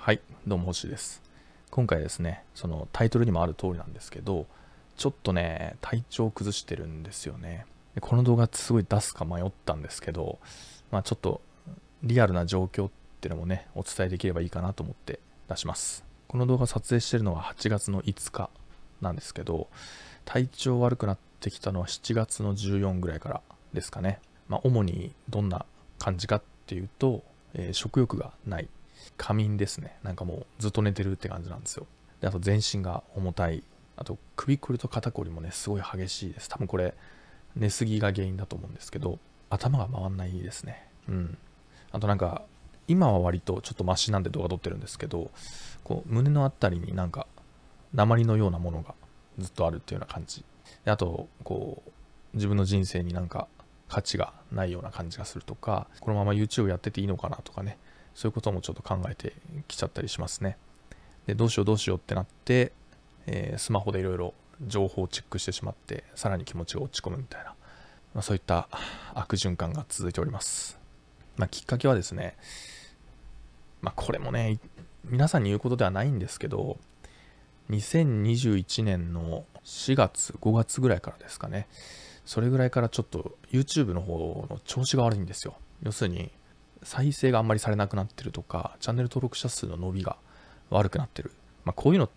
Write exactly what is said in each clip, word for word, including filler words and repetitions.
はい、どうも星です。今回ですね、そのタイトルにもある通りなんですけど、ちょっとね、体調を崩してるんですよね。でこの動画すごい出すか迷ったんですけど、まあちょっとリアルな状況っていうのもね、お伝えできればいいかなと思って出します。この動画撮影してるのははちがつのいつかなんですけど、体調悪くなってきたのはしちがつのじゅうよっかぐらいからですかね。まあ主にどんな感じかっていうと、えー食欲がない。仮眠ですね。なんかもうずっと寝てるって感じなんですよ。で、あと全身が重たい。あと首こりと肩こりもね、すごい激しいです。多分これ、寝すぎが原因だと思うんですけど、頭が回んないですね。うん。あとなんか、今は割とちょっとマシなんで動画撮ってるんですけど、こう胸のあたりになんか鉛のようなものがずっとあるっていうような感じ。であと、こう、自分の人生になんか価値がないような感じがするとか、このまま YouTube やってていいのかなとかね、そういうこともちょっと考えてきちゃったりしますね。で、どうしようどうしようってなって、えースマホでいろいろ情報をチェックしてしまって、さらに気持ちが落ち込むみたいな、まあ、そういった悪循環が続いております。まあ、きっかけはですね、まあ、これもね、皆さんに言うことではないんですけど、にせんにじゅういちねんのしがつ、ごがつぐらいからですかね。それぐらいからちょっと YouTube の方の調子が悪いんですよ。要するに、再生があんまりされなくなってるとか、チャンネル登録者数の伸びが悪くなってる。まあ、こういうのって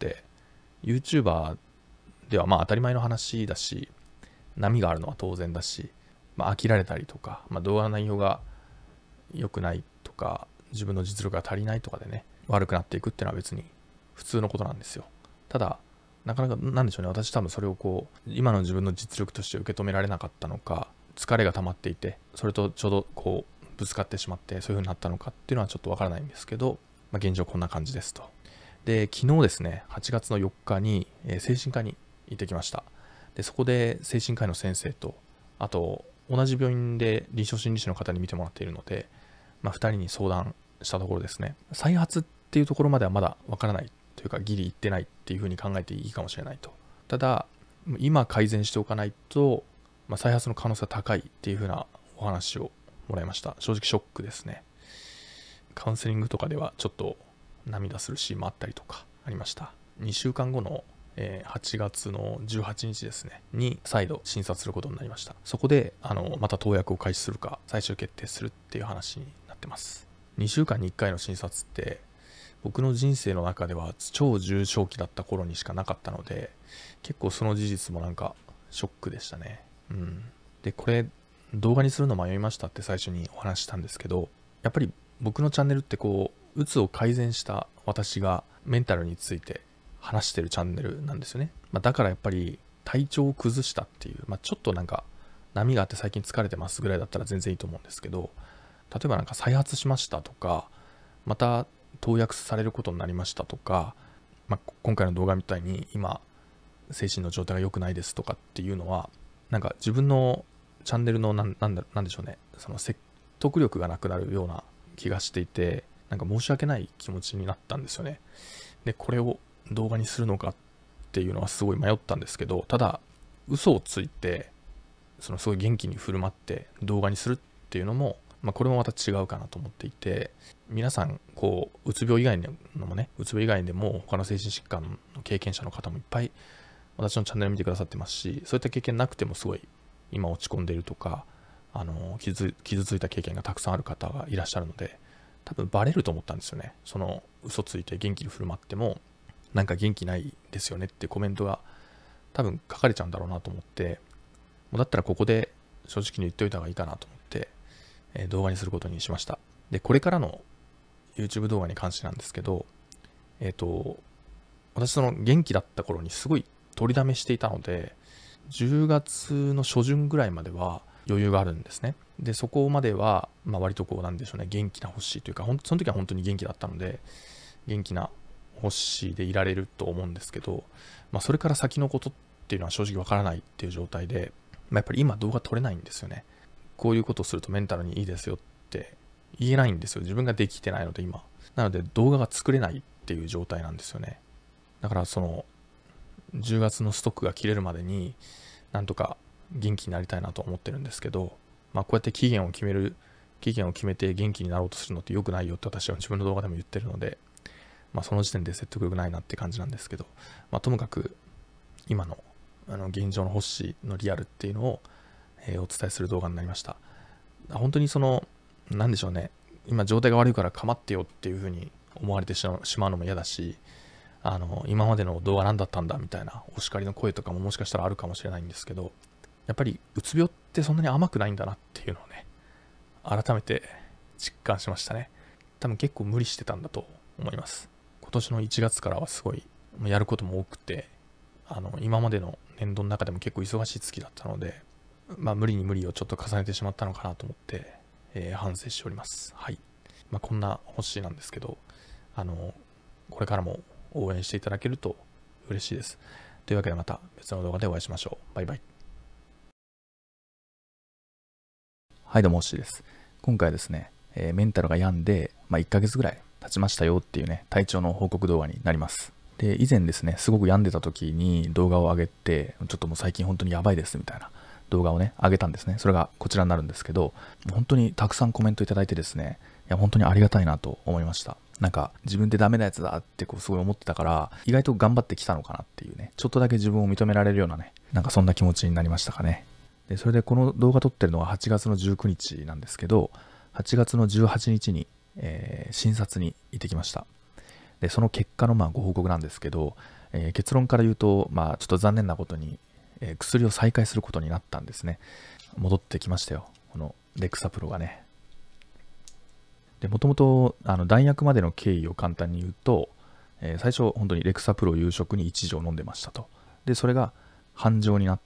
YouTuber ではまあ当たり前の話だし、波があるのは当然だし、まあ、飽きられたりとか、まあ、動画の内容が良くないとか、自分の実力が足りないとかでね、悪くなっていくっていうのは別に普通のことなんですよ。ただ、なかなかなんでしょうね、私多分それをこう、今の自分の実力として受け止められなかったのか、疲れが溜まっていて、それとちょうどこう、ぶつかってしまって、そういう風になったのかっていうのはちょっとわからないんですけど、まあ、現状こんな感じですと。で、昨日ですね、はちがつのよっかに、えー精神科に行ってきました。で、そこで精神科医の先生と、あと、同じ病院で臨床心理士の方に見てもらっているので、まあ、ふたりに相談したところですね、再発っていうところまではまだわからないというか、ギリ行ってないっていう風に考えていいかもしれないと。ただ、今改善しておかないと、まあ、再発の可能性が高いっていう風なお話をもらいました。正直ショックですね。カウンセリングとかではちょっと涙するシーンもあったりとかありました。にしゅうかんごのえーはちがつのじゅうはちにちですね、に再度診察することになりました。そこで、あの、また投薬を開始するか、最終決定するっていう話になってます。にしゅうかんにいっかいの診察って、僕の人生の中では超重症期だった頃にしかなかったので、結構その事実もなんかショックでしたね。うん。で、これ、動画にするの迷いましたって最初にお話ししたんですけど、やっぱり僕のチャンネルってこう、うつを改善した私がメンタルについて話してるチャンネルなんですよね。まあ、だからやっぱり体調を崩したっていう、まあ、ちょっとなんか波があって最近疲れてますぐらいだったら全然いいと思うんですけど、例えばなんか再発しましたとか、また投薬されることになりましたとか、まあ、今回の動画みたいに今精神の状態が良くないですとかっていうのは、なんか自分のチャンネルのなんなんだなんでしょうね、その説得力がなくなるような気がしていて、なんか申し訳ない気持ちになったんですよね。で、これを動画にするのかっていうのはすごい迷ったんですけど、ただ嘘をついてそのすごい元気に振る舞って動画にするっていうのも、まあ、これもまた違うかなと思っていて、皆さんこううつ病以外のもね、うつ病以外でも他の精神疾患の経験者の方もいっぱい私のチャンネル見てくださってますし、そういった経験なくてもすごい今落ち込んでいるとか、あの傷傷ついた経験がたくさんある方がいらっしゃるので、多分バレると思ったんですよね。その嘘ついて元気に振る舞ってもなんか元気ないですよねってコメントが多分書かれちゃうんだろうなと思って、もうだったらここで正直に言っておいた方がいいかなと思って、えー動画にすることにしました。で、これからの YouTube 動画に関してなんですけど、えっと、私その元気だった頃にすごい取りだめしていたので、じゅうがつの初旬ぐらいまでは余裕があるんですね。で、そこまでは、まあ割とこうなんでしょうね、元気な星というか、ほんその時は本当に元気だったので、元気な星でいられると思うんですけど、まあそれから先のことっていうのは正直わからないっていう状態で、まあ、やっぱり今動画撮れないんですよね。こういうことをするとメンタルにいいですよって言えないんですよ。自分ができてないので今。なので動画が作れないっていう状態なんですよね。だからそのじゅうがつのストックが切れるまでになんとか元気になりたいなと思ってるんですけど、まあこうやって期限を決める、期限を決めて元気になろうとするのって良くないよって私は自分の動画でも言ってるので、 まあ、その時点で説得力ないなって感じなんですけど、まあ、ともかく今のあの現状のホッシーのリアルっていうのを、えーお伝えする動画になりました。本当にその、なんでしょうね、今状態が悪いから構ってよっていうふうに思われてしまうしまうのも嫌だし、あの今までの動画何だったんだみたいなお叱りの声とかももしかしたらあるかもしれないんですけど、やっぱりうつ病ってそんなに甘くないんだなっていうのをね、改めて実感しましたね。多分結構無理してたんだと思います。今年のいちがつからはすごいやることも多くて、あの今までの年度の中でも結構忙しい月だったので、まあ無理に無理をちょっと重ねてしまったのかなと思って、えー反省しております。はい。まあこんなホッシーなんですけど、あの、これからも応援していただけると嬉しいです。というわけでまた別の動画でお会いしましょう。バイバイ。はい、どうもホッシーです。今回はですね、えーメンタルが病んで、まあ、いっかげつぐらい経ちましたよっていうね、体調の報告動画になります。で、以前ですね、すごく病んでた時に動画を上げて、ちょっともう最近本当にやばいですみたいな動画をね、上げたんですね。それがこちらになるんですけど、もう本当にたくさんコメントいただいてですね、いや、本当にありがたいなと思いました。なんか、自分でダメなやつだってこうすごい思ってたから、意外と頑張ってきたのかなっていうね、ちょっとだけ自分を認められるようなね、なんかそんな気持ちになりましたかね。で、それでこの動画撮ってるのははちがつのじゅうくにちなんですけど、はちがつのじゅうはちにちに、えー診察に行ってきました。で、その結果のまあご報告なんですけど、えー結論から言うと、まあちょっと残念なことに、えー薬を再開することになったんですね。戻ってきましたよ。このレクサプロがね。で、もともと、あの、弾薬までの経緯を簡単に言うと、えー最初、本当にレクサプロ夕食にいち錠飲んでましたと。で、それが半錠になって、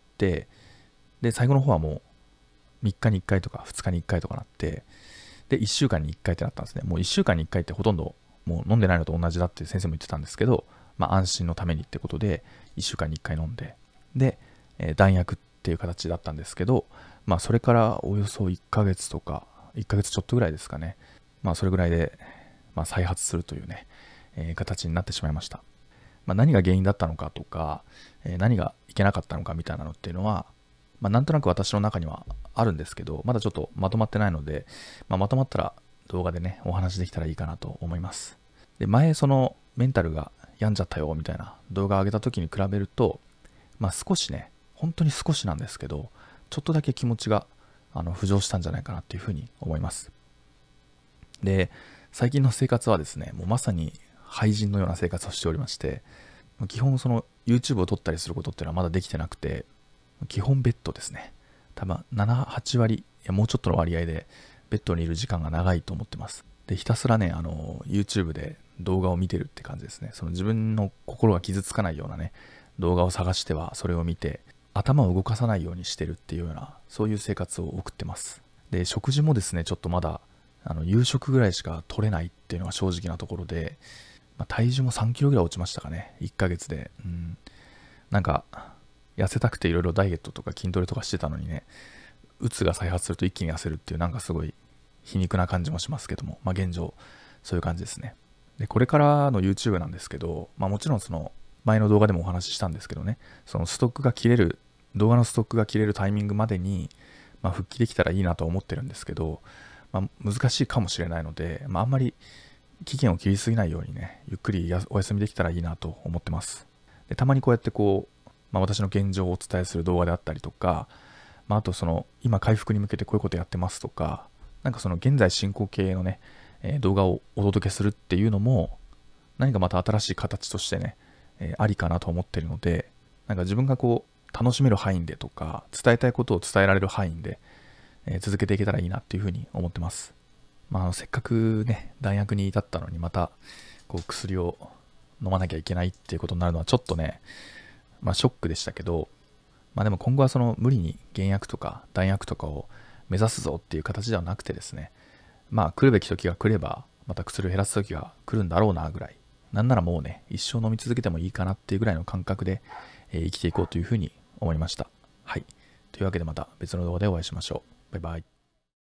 で、最後の方はもうみっかにいっかいとかふつかにいっかいとかなって、で、いっしゅうかんにいっかいってなったんですね。もういっしゅうかんにいっかいってほとんどもう飲んでないのと同じだって先生も言ってたんですけど、まあ安心のためにってことで、いっしゅうかんにいっかい飲んで、で、えー弾薬っていう形だったんですけど、まあそれからおよそいっかげつとか、いっかげつちょっとぐらいですかね。まあそれぐらいで、まあ、再発するというね、えー形になってしまいました。まあ、何が原因だったのかとか、えー何がいけなかったのかみたいなのっていうのは、まあ、なんとなく私の中にはあるんですけど、まだちょっとまとまってないので、まあ、まとまったら動画でね、お話できたらいいかなと思います。で、前そのメンタルが病んじゃったよみたいな動画を上げた時に比べると、まあ少しね、本当に少しなんですけど、ちょっとだけ気持ちがあの浮上したんじゃないかなっていうふうに思います。で、最近の生活はですね、もうまさに廃人のような生活をしておりまして、基本その YouTube を撮ったりすることっていうのはまだできてなくて、基本ベッドですね。多分なな、はちわり、いやもうちょっとの割合でベッドにいる時間が長いと思ってます。で、ひたすらね、あの、YouTube で動画を見てるって感じですね。その自分の心が傷つかないようなね、動画を探してはそれを見て、頭を動かさないようにしてるっていうような、そういう生活を送ってます。で、食事もですね、ちょっとまだ、あの、夕食ぐらいしか取れないっていうのが正直なところで、まあ、体重もさんキロぐらい落ちましたかね。いっかげつで。うん。なんか、痩せたくていろいろダイエットとか筋トレとかしてたのにね、うつが再発すると一気に痩せるっていうなんかすごい皮肉な感じもしますけども、まあ現状、そういう感じですね。で、これからの YouTube なんですけど、まあもちろんその前の動画でもお話ししたんですけどね、そのストックが切れる、動画のストックが切れるタイミングまでに、まあ復帰できたらいいなと思ってるんですけど、まあ難しいかもしれないので、まああんまり期限を切りすぎないようにね、ゆっくりお休みできたらいいなと思ってます。で、たまにこうやってこう、まあ、私の現状をお伝えする動画であったりとか、まあ、あとその今回復に向けてこういうことやってますとか、なんかその現在進行形のね、えー動画をお届けするっていうのも何かまた新しい形としてね、えーありかなと思ってるので、なんか自分がこう楽しめる範囲でとか、伝えたいことを伝えられる範囲で、えー続けていけたらいいなっていうふうに思ってます。まあ、あのせっかくね、弾薬に至ったのにまたこう薬を飲まなきゃいけないっていうことになるのはちょっとね、まあショックでしたけど、まあでも今後はその無理に原薬とか弾薬とかを目指すぞっていう形ではなくてですね、まあ来るべき時が来れば、また薬を減らす時が来るんだろうなぐらい、なんならもうね、一生飲み続けてもいいかなっていうぐらいの感覚で、えー生きていこうというふうに思いました。はい。というわけでまた別の動画でお会いしましょう。バイバイ。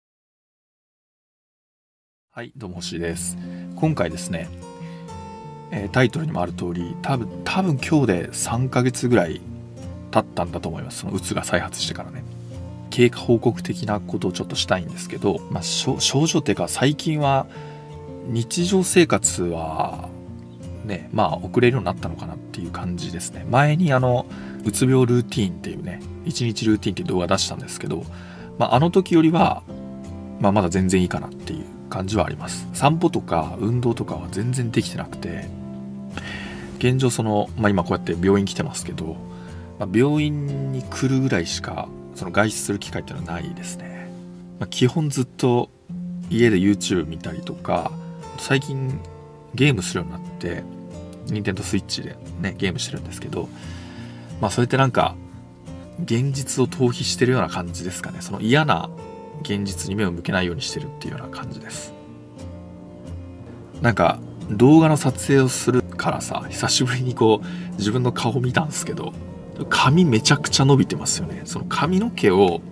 はい、どうも星です。今回ですね、えータイトルにもある通り、多分、多分今日でさんかげつぐらい経ったんだと思います。そのうつが再発してからね。経過報告的なことをちょっとしたいんですけど、まあ、症症状っていうか最近は日常生活はね、まあ送れるようになったのかなっていう感じですね。前にあのうつ病ルーティーンっていうね、いちにちルーティーンっていう動画出したんですけど、まああの時よりは、まあまだ全然いいかなっていう感じはあります。散歩とか運動とかは全然できてなくて、現状その、まあ今こうやって病院来てますけど、まあ、病院に来るぐらいしかその外出する機会っていうのはないですね。まあ、基本ずっと家で YouTube 見たりとか、最近ゲームするようになって、ニンテンドースイッチでね、ゲームしてるんですけど、まあそれってなんか、現実を逃避してるような感じですかね。その嫌な現実に目を向けないようにしてるっていうような感じです。なんか、動画の撮影をするからさ、久しぶりにこう、自分の顔見たんですけど、髪めちゃくちゃ伸びてますよね。その髪の毛を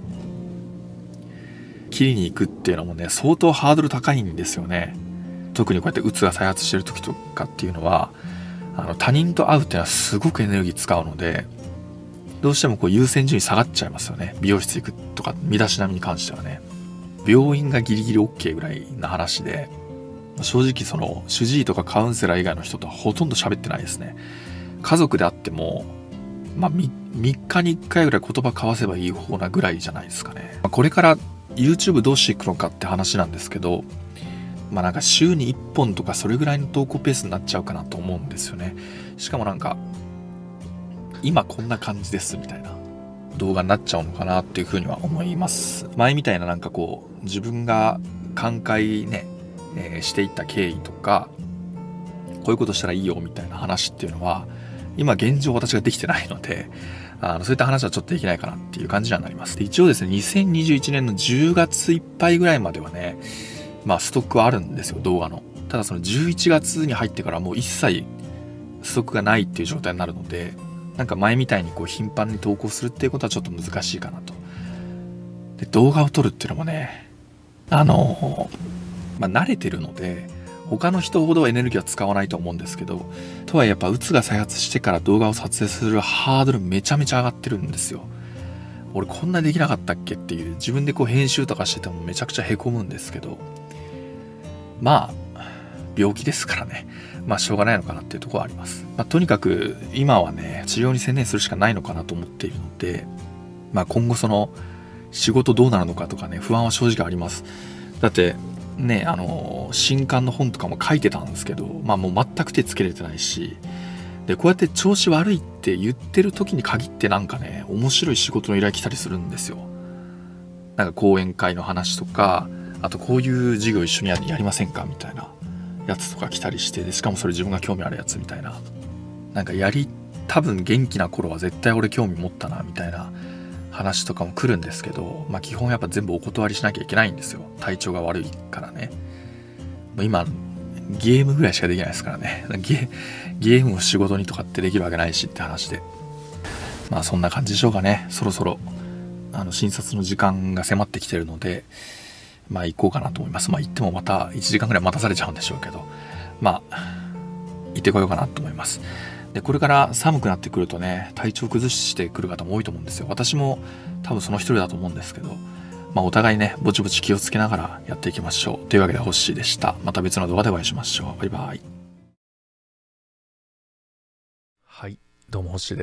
切りに行くっていうのもね、相当ハードル高いんですよね。特にこうやってうつが再発してる時とかっていうのは、あの他人と会うっていうのはすごくエネルギー使うので、どうしてもこう優先順位下がっちゃいますよね。美容室行くとか身だしなみに関してはね。病院がギリギリ OK ぐらいな話で、正直その主治医とかカウンセラー以外の人とはほとんど喋ってないですね。家族であっても、まあ、みっかにいっかいぐらい言葉交わせばいい方なぐらいじゃないですかね。これから YouTube どうしていくのかって話なんですけど、まあなんか週にいっぽんとかそれぐらいの投稿ペースになっちゃうかなと思うんですよね。しかもなんか、今こんな感じですみたいな動画になっちゃうのかなっていうふうには思います。前みたいななんかこう、自分が寛解ね、えー、していった経緯とか、こういうことしたらいいよみたいな話っていうのは、今現状私ができてないので、あのそういった話はちょっとできないかなっていう感じにはなります。で一応ですね、にせんにじゅういちねんのじゅうがついっぱいぐらいまではね、まあストックはあるんですよ、動画の。ただそのじゅういちがつに入ってからもう一切ストックがないっていう状態になるので、なんか前みたいにこう頻繁に投稿するっていうことはちょっと難しいかなと。で、動画を撮るっていうのもね、あの、まあ慣れてるので、他の人ほどエネルギーは使わないと思うんですけど、とはいえやっぱうつが再発してから動画を撮影するハードルめちゃめちゃ上がってるんですよ。俺こんなできなかったっけっていう、自分でこう編集とかしててもめちゃくちゃへこむんですけど、まあ、病気ですからね。まあしょうがないのかなっていうところはあります。まあとにかく今はね、治療に専念するしかないのかなと思っているので、まあ今後その仕事どうなるのかとかね、不安は正直あります。だって、ね、あの新刊の本とかも書いてたんですけど、まあもう全く手つけれてないし、でこうやって調子悪いって言ってる時に限ってなんかね、面白い仕事の依頼来たりするんですよ。なんか講演会の話とか、あとこういう授業一緒にやりませんかみたいなやつとか来たりして、でしかもそれ自分が興味あるやつみたいな、なんかやり多分元気な頃は絶対俺興味持ったなみたいな話とかも来るんですけど、まあ基本やっぱ全部お断りしなきゃいけないんですよ。体調が悪いからね。もう今、ゲームぐらいしかできないですからね。ゲ、ゲームを仕事にとかってできるわけないしって話で。まあそんな感じでしょうかね。そろそろ、あの、診察の時間が迫ってきてるので、まあ行こうかなと思います。まあ行ってもまたいちじかんぐらい待たされちゃうんでしょうけど、まあ、行ってこようかなと思います。でこれから寒くなってくるとね、体調崩してくる方も多いと思うんですよ。私も多分その一人だと思うんですけど、まあお互いね、ぼちぼち気をつけながらやっていきましょう。というわけでホッシーでした。また別の動画でお会いしましょう。バイバイ。はい、どうもホッシーです。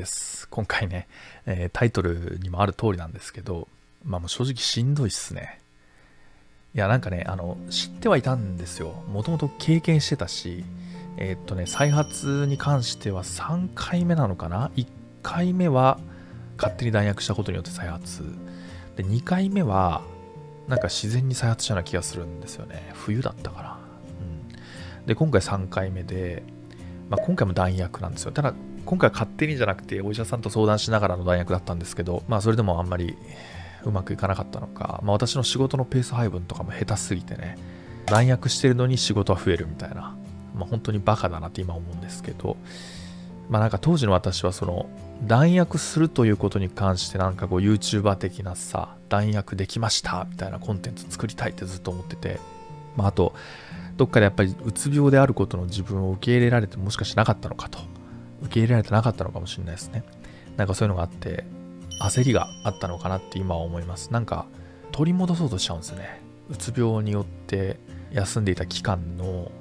今回ね、えー、タイトルにもある通りなんですけど、まあもう正直しんどいっすね。いやなんかね、あの知ってはいたんですよ。もともと経験してたし、えー、っとね、再発に関してはさんかいめなのかな ?いっかいめは勝手に弾薬したことによって再発。で、にかいめはなんか自然に再発したような気がするんですよね。冬だったから。うん、で、今回さんかいめで、まあ、今回も弾薬なんですよ。ただ、今回は勝手にじゃなくてお医者さんと相談しながらの弾薬だったんですけど、まあそれでもあんまりうまくいかなかったのか、まあ私の仕事のペース配分とかも下手すぎてね、弾薬してるのに仕事は増えるみたいな。まあ、本当にバカだなって今思うんですけど、まあなんか当時の私はその弾薬するということに関してなんかこう YouTuber 的なさ、弾薬できましたみたいなコンテンツ作りたいってずっと思ってて、まああとどっかでやっぱりうつ病であることの自分を受け入れられてもしかしなかったのかと、受け入れられてなかったのかもしれないですね。なんかそういうのがあって焦りがあったのかなって今は思います。なんか取り戻そうとしちゃうんですよね。うつ病によって休んでいた期間の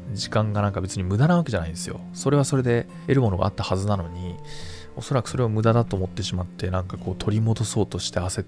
時間がなんか別に無駄なわけじゃないんですよ。それはそれで得るものがあったはずなのに、おそらくそれを無駄だと思ってしまって、なんかこう取り戻そうとして焦って、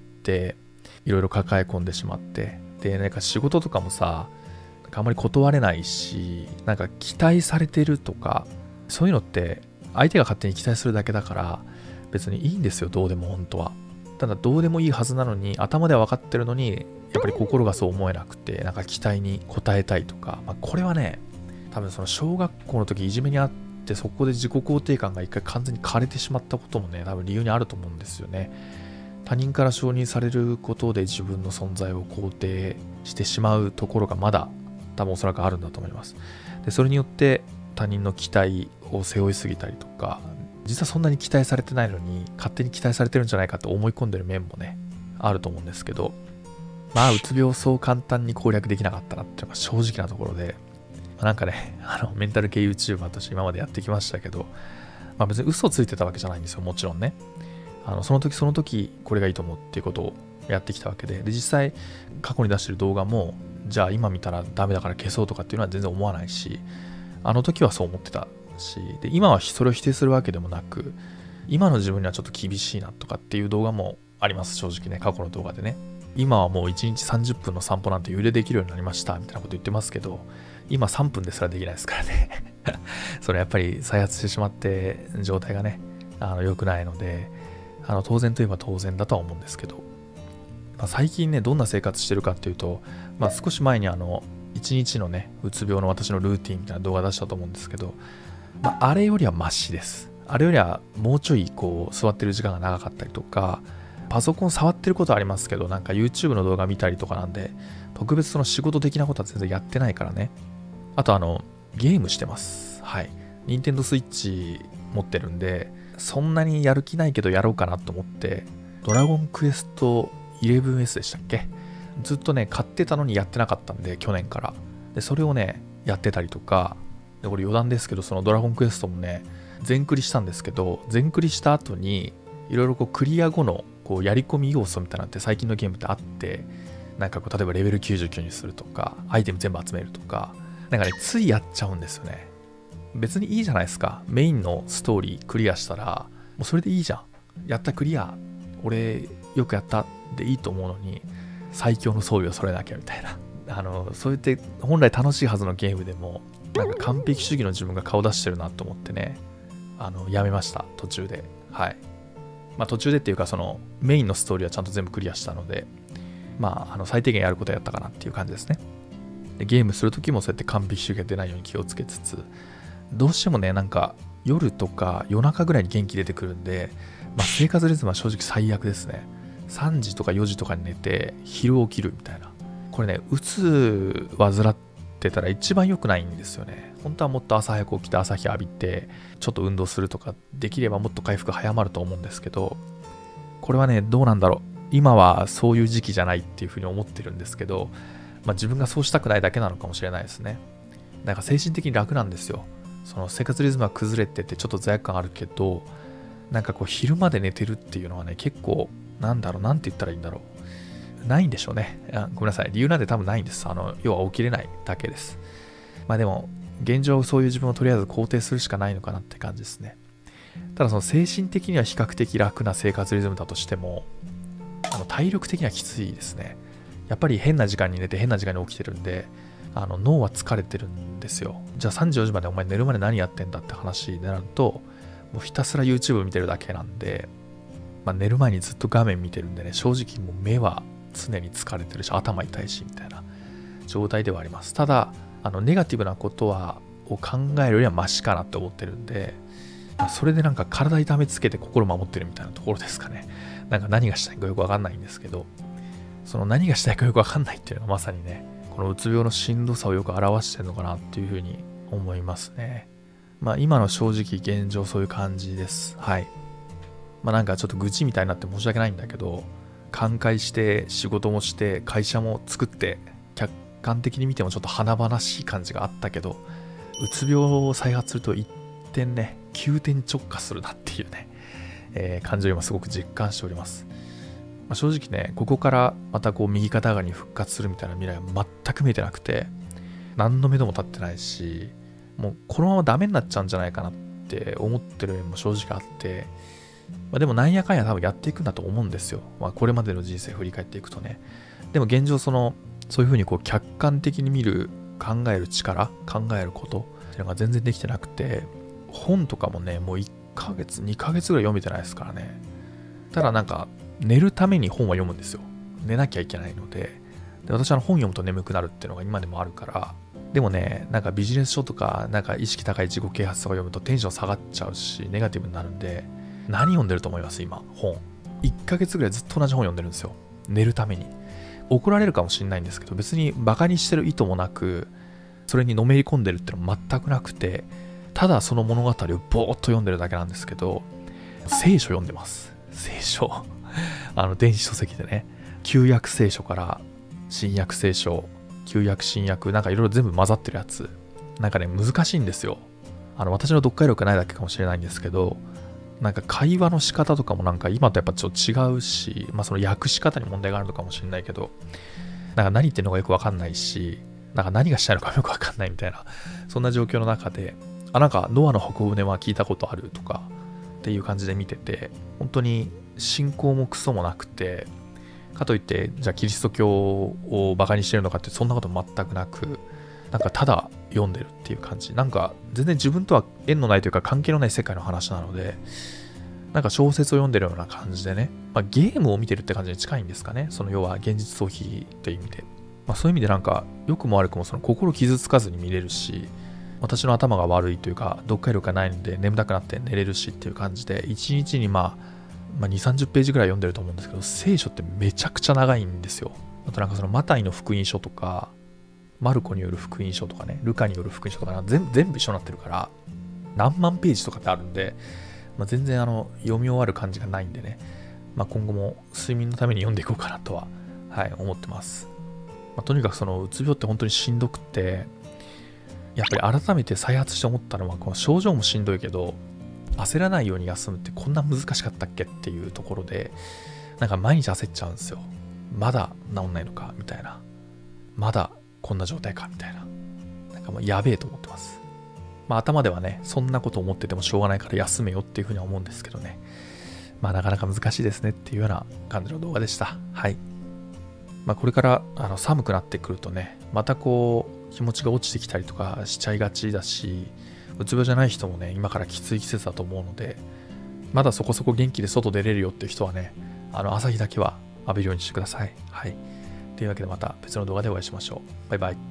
いろいろ抱え込んでしまって、で、なんか仕事とかもさ、なんかあんまり断れないし、なんか期待されてるとか、そういうのって相手が勝手に期待するだけだから、別にいいんですよ、どうでも本当は。ただどうでもいいはずなのに、頭では分かってるのに、やっぱり心がそう思えなくて、なんか期待に応えたいとか、まあ、これはね、多分その小学校の時いじめにあって、そこで自己肯定感が一回完全に枯れてしまったこともね、多分理由にあると思うんですよね。他人から承認されることで自分の存在を肯定してしまうところがまだ多分おそらくあるんだと思います。で、それによって他人の期待を背負いすぎたりとか、実はそんなに期待されてないのに勝手に期待されてるんじゃないかと思い込んでる面もね、あると思うんですけど、まあうつ病をそう簡単に攻略できなかったなっていうのが正直なところで、まあ、なんかね、あのメンタル系 YouTuber として今までやってきましたけど、まあ別に嘘をついてたわけじゃないんですよ、もちろんね。あのその時その時これがいいと思うっていうことをやってきたわけで、で実際過去に出してる動画も、じゃあ今見たらダメだから消そうとかっていうのは全然思わないし、あの時はそう思ってたし、で今はそれを否定するわけでもなく、今の自分にはちょっと厳しいなとかっていう動画もあります、正直ね。過去の動画でね、今はもういちにちさんじゅっぷんの散歩なんて余裕でできるようになりましたみたいなこと言ってますけど、今さんぷんですらできないですからねそれやっぱり再発してしまって状態がね、あの良くないので、あの当然といえば当然だとは思うんですけど、まあ、最近ねどんな生活してるかっていうと、まあ、少し前にあのいちにちのねうつ病の私のルーティンみたいな動画出したと思うんですけど、まあ、あれよりはマシです。あれよりはもうちょいこう座ってる時間が長かったりとか、パソコン触ってることはありますけど、なんか YouTube の動画見たりとかなんで、特別その仕事的なことは全然やってないからね。あとあのゲームしてます。はい。ニンテンドースイッチ持ってるんで、そんなにやる気ないけどやろうかなと思って、ドラゴンクエスト イレブンエス でしたっけ、ずっとね買ってたのにやってなかったんで、去年から。でそれをねやってたりとか、でこれ余談ですけど、そのドラゴンクエストもね全クリしたんですけど、全クリした後にいろいろこうクリア後のこうやり込み要素みたいなのって最近のゲームってあって、なんかこう例えばレベルきゅうじゅうきゅうにするとか、アイテム全部集めるとか、なんかねついやっちゃうんですよね。別にいいじゃないですか。メインのストーリークリアしたらもうそれでいいじゃん。やったクリア、俺よくやったでいいと思うのに、最強の装備を揃えなきゃみたいな、あのそうやって本来楽しいはずのゲームでもなんか完璧主義の自分が顔出してるなと思ってね、あのやめました、途中で。はい。まあ途中でっていうか、そのメインのストーリーはちゃんと全部クリアしたので、まああの最低限やることはやったかなっていう感じですね。でゲームするときもそうやって完璧主義が出ないように気をつけつつ、どうしてもねなんか夜とか夜中ぐらいに元気出てくるんで、まあ、生活リズムは正直最悪ですね。さんじとかよじとかに寝て昼起きるみたいな。これねうつ患ってたら一番良くないんですよね。本当はもっと朝早く起きて朝日浴びてちょっと運動するとかできればもっと回復早まると思うんですけど、これはねどうなんだろう、今はそういう時期じゃないっていうふうに思ってるんですけど、まあ、自分がそうしたくないだけなのかもしれないですね。なんか精神的に楽なんですよ。その生活リズムが崩れててちょっと罪悪感あるけど、なんかこう昼まで寝てるっていうのはね結構なんだろう、なんて言ったらいいんだろう、ないんでしょうね。あごめんなさい、理由なんて多分ないんです。あの要は起きれないだけです。まあでも現状そういう自分をとりあえず肯定するしかないのかなって感じですね。ただその精神的には比較的楽な生活リズムだとしても、あの体力的にはきついですね。やっぱり変な時間に寝て変な時間に起きてるんで、あの脳は疲れてるんですよ。じゃあさんじよじまでお前寝るまで何やってんだって話になると、もうひたすら YouTube 見てるだけなんで、まあ、寝る前にずっと画面見てるんでね、正直もう目は常に疲れてるし頭痛いしみたいな状態ではあります。ただあのネガティブなことはを考えるよりはマシかなって思ってるんで、それでなんか体痛めつけて心守ってるみたいなところですかね。なんか何がしたいかよくわかんないんですけど、その何がしたいかよくわかんないっていうのがまさにね、このうつ病のしんどさをよく表してるのかなっていうふうに思いますね。まあ今の正直現状そういう感じです。はい。まあなんかちょっと愚痴みたいになって申し訳ないんだけど、寛解して仕事もして会社も作って客観的に見てもちょっと華々しい感じがあったけど、うつ病を再発すると一点ね、急転直下するなっていうね、えー、感じを今すごく実感しております。まあ、正直ね、ここからまたこう右肩上がりに復活するみたいな未来は全く見えてなくて、 何の目処も立ってないし、もうこのままダメになっちゃうんじゃないかなって思ってる面も正直あって、まあ、でもなんやかんや多分やっていくんだと思うんですよ。まあ、これまでの人生振り返っていくとね。でも現状その、そういうふうにこう客観的に見る、考える力、考えることっていうのが全然できてなくて、本とかもね、もういっかげつ、にかげつぐらい読めてないですからね。ただなんか、寝るために本は読むんですよ。寝なきゃいけないので。で、私は本読むと眠くなるっていうのが今でもあるから、でもね、なんかビジネス書とか、なんか意識高い自己啓発とか読むとテンション下がっちゃうし、ネガティブになるんで、何読んでると思います今、本。いっかげつぐらいずっと同じ本読んでるんですよ。寝るために。怒られるかもしれないんですけど、別にバカにしてる意図もなく、それにのめり込んでるっていうのも全くなくて、ただその物語をぼーっと読んでるだけなんですけど、聖書読んでます。聖書。あの、電子書籍でね、旧約聖書から新約聖書、旧約新約、なんかいろいろ全部混ざってるやつ。なんかね、難しいんですよ。あの、私の読解力がないだけかもしれないんですけど、なんか会話の仕方とかもなんか今とやっぱちょっと違うし、まあその訳し方に問題があるのかもしれないけど、なんか何言ってるのかよくわかんないし、なんか何がしたいのかよくわかんないみたいな、そんな状況の中で、あ、なんかノアの箱舟は聞いたことあるとかっていう感じで見てて、本当に信仰もクソもなくて、かといって、じゃあキリスト教をバカにしてるのかってそんなこと全くなく、なんかただ読んでるっていう感じ。なんか全然自分とは縁のないというか関係のない世界の話なので、なんか小説を読んでるような感じでね、まあ、ゲームを見てるって感じに近いんですかね。その要は現実逃避という意味で。まあ、そういう意味でなんか良くも悪くもその心傷つかずに見れるし、私の頭が悪いというか読解力がないので眠たくなって寝れるしっていう感じで、いちにちにまあ、まあ、にじゅう、さんじゅっページぐらい読んでると思うんですけど、聖書ってめちゃくちゃ長いんですよ。あとなんかそのマタイの福音書とか、マルコによる福音書とかね、ルカによる福音書とか全部全部一緒になってるから、何万ページとかってあるんで、まあ、全然あの読み終わる感じがないんでね、まあ、今後も睡眠のために読んでいこうかなとは、はい、思ってます。まあ、とにかくそのうつ病って本当にしんどくて、やっぱり改めて再発して思ったのは、この症状もしんどいけど、焦らないように休むってこんな難しかったっけっていうところで、なんか毎日焦っちゃうんですよ。まだ治んないのかみたいな。まだこんな状態かみたいな。なんかもうやべえと思ってます。まあ頭ではね、そんなこと思っててもしょうがないから休めよっていうふうには思うんですけどね。まあなかなか難しいですねっていうような感じの動画でした。はい。まあこれからあの寒くなってくるとね、またこう気持ちが落ちてきたりとかしちゃいがちだし、うつ病じゃない人もね、今からきつい季節だと思うので、まだそこそこ元気で外出れるよっていう人はね、あの朝日だけは浴びるようにしてください。はい。というわけでまた別の動画でお会いしましょう。バイバイ。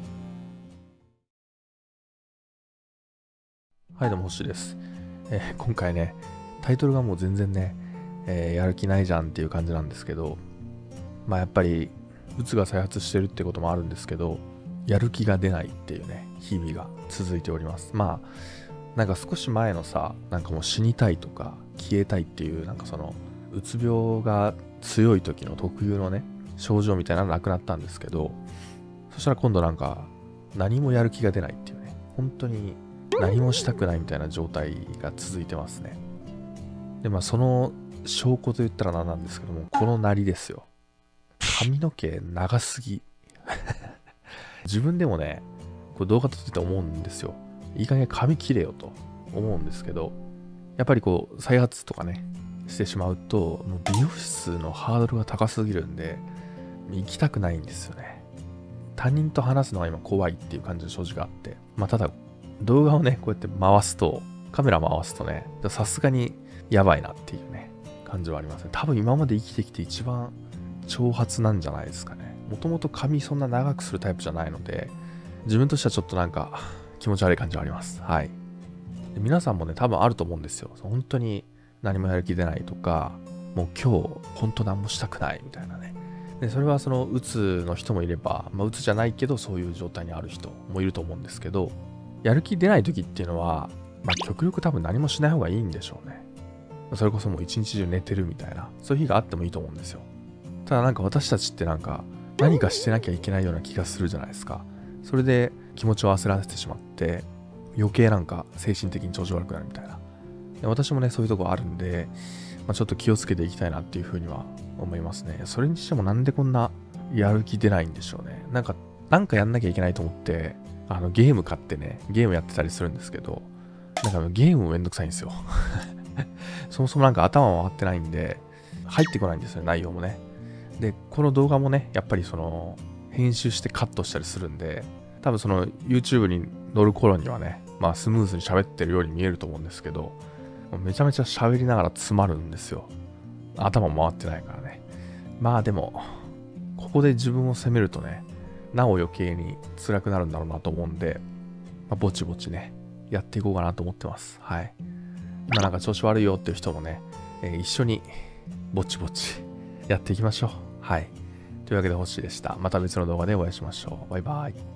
はい、どうも、星です。えー今回ね、タイトルがもう全然ね、えーやる気ないじゃんっていう感じなんですけど、まあやっぱり、うつが再発してるってこともあるんですけど、やる気が出ないっていうね、日々が続いております。まあ、なんか少し前のさ、なんかもう死にたいとか、消えたいっていう、なんかその、うつ病が強い時の特有のね、症状みたいなのなくなったんですけど、そしたら今度なんか、何もやる気が出ないっていうね、本当に何もしたくないみたいな状態が続いてますね。で、まあその証拠と言ったら何なんですけども、このなりですよ。髪の毛長すぎ。自分でもね、これ動画撮ってて思うんですよ。いい加減髪切れよと思うんですけど、やっぱりこう、再発とかね、してしまうと、もう美容室のハードルが高すぎるんで、行きたくないんですよね。他人と話すのが今怖いっていう感じの正直あって、まあただ、動画をね、こうやって回すと、カメラ回すとね、さすがにやばいなっていうね、感じはありますね。多分今まで生きてきて一番長髪なんじゃないですかね。もともと髪そんな長くするタイプじゃないので、自分としてはちょっとなんか気持ち悪い感じはあります。はい。で皆さんもね、多分あると思うんですよ。本当に何もやる気出ないとか、もう今日本当何もしたくないみたいなね。で、それはそのうつの人もいれば、まあ、うつじゃないけどそういう状態にある人もいると思うんですけど、やる気出ない時っていうのは、まあ極力多分何もしない方がいいんでしょうね。それこそもう一日中寝てるみたいな、そういう日があってもいいと思うんですよ。ただなんか私たちってなんか何かしてなきゃいけないような気がするじゃないですか。それで気持ちを焦らせてしまって、余計なんか精神的に調子悪くなるみたいな。で私もね、そういうとこあるんで、まあ、ちょっと気をつけていきたいなっていうふうには思いますね。それにしてもなんでこんなやる気出ないんでしょうね。なんか、なんかやんなきゃいけないと思って、 あのゲーム買ってね、ゲームやってたりするんですけど、なんかゲームもめんどくさいんですよ。そもそもなんか頭も回ってないんで、入ってこないんですよ、内容もね。で、この動画もね、やっぱりその、編集してカットしたりするんで、多分その YouTube に乗る頃にはね、まあスムーズに喋ってるように見えると思うんですけど、めちゃめちゃ喋りながら詰まるんですよ。頭回ってないからね。まあでも、ここで自分を責めるとね、なお余計に辛くなるんだろうなと思うんで、まあ、ぼちぼちね、やっていこうかなと思ってます。はい。今なんか調子悪いよっていう人もね、えー、一緒にぼちぼちやっていきましょう。はい。というわけで星でした。また別の動画でお会いしましょう。バイバイ。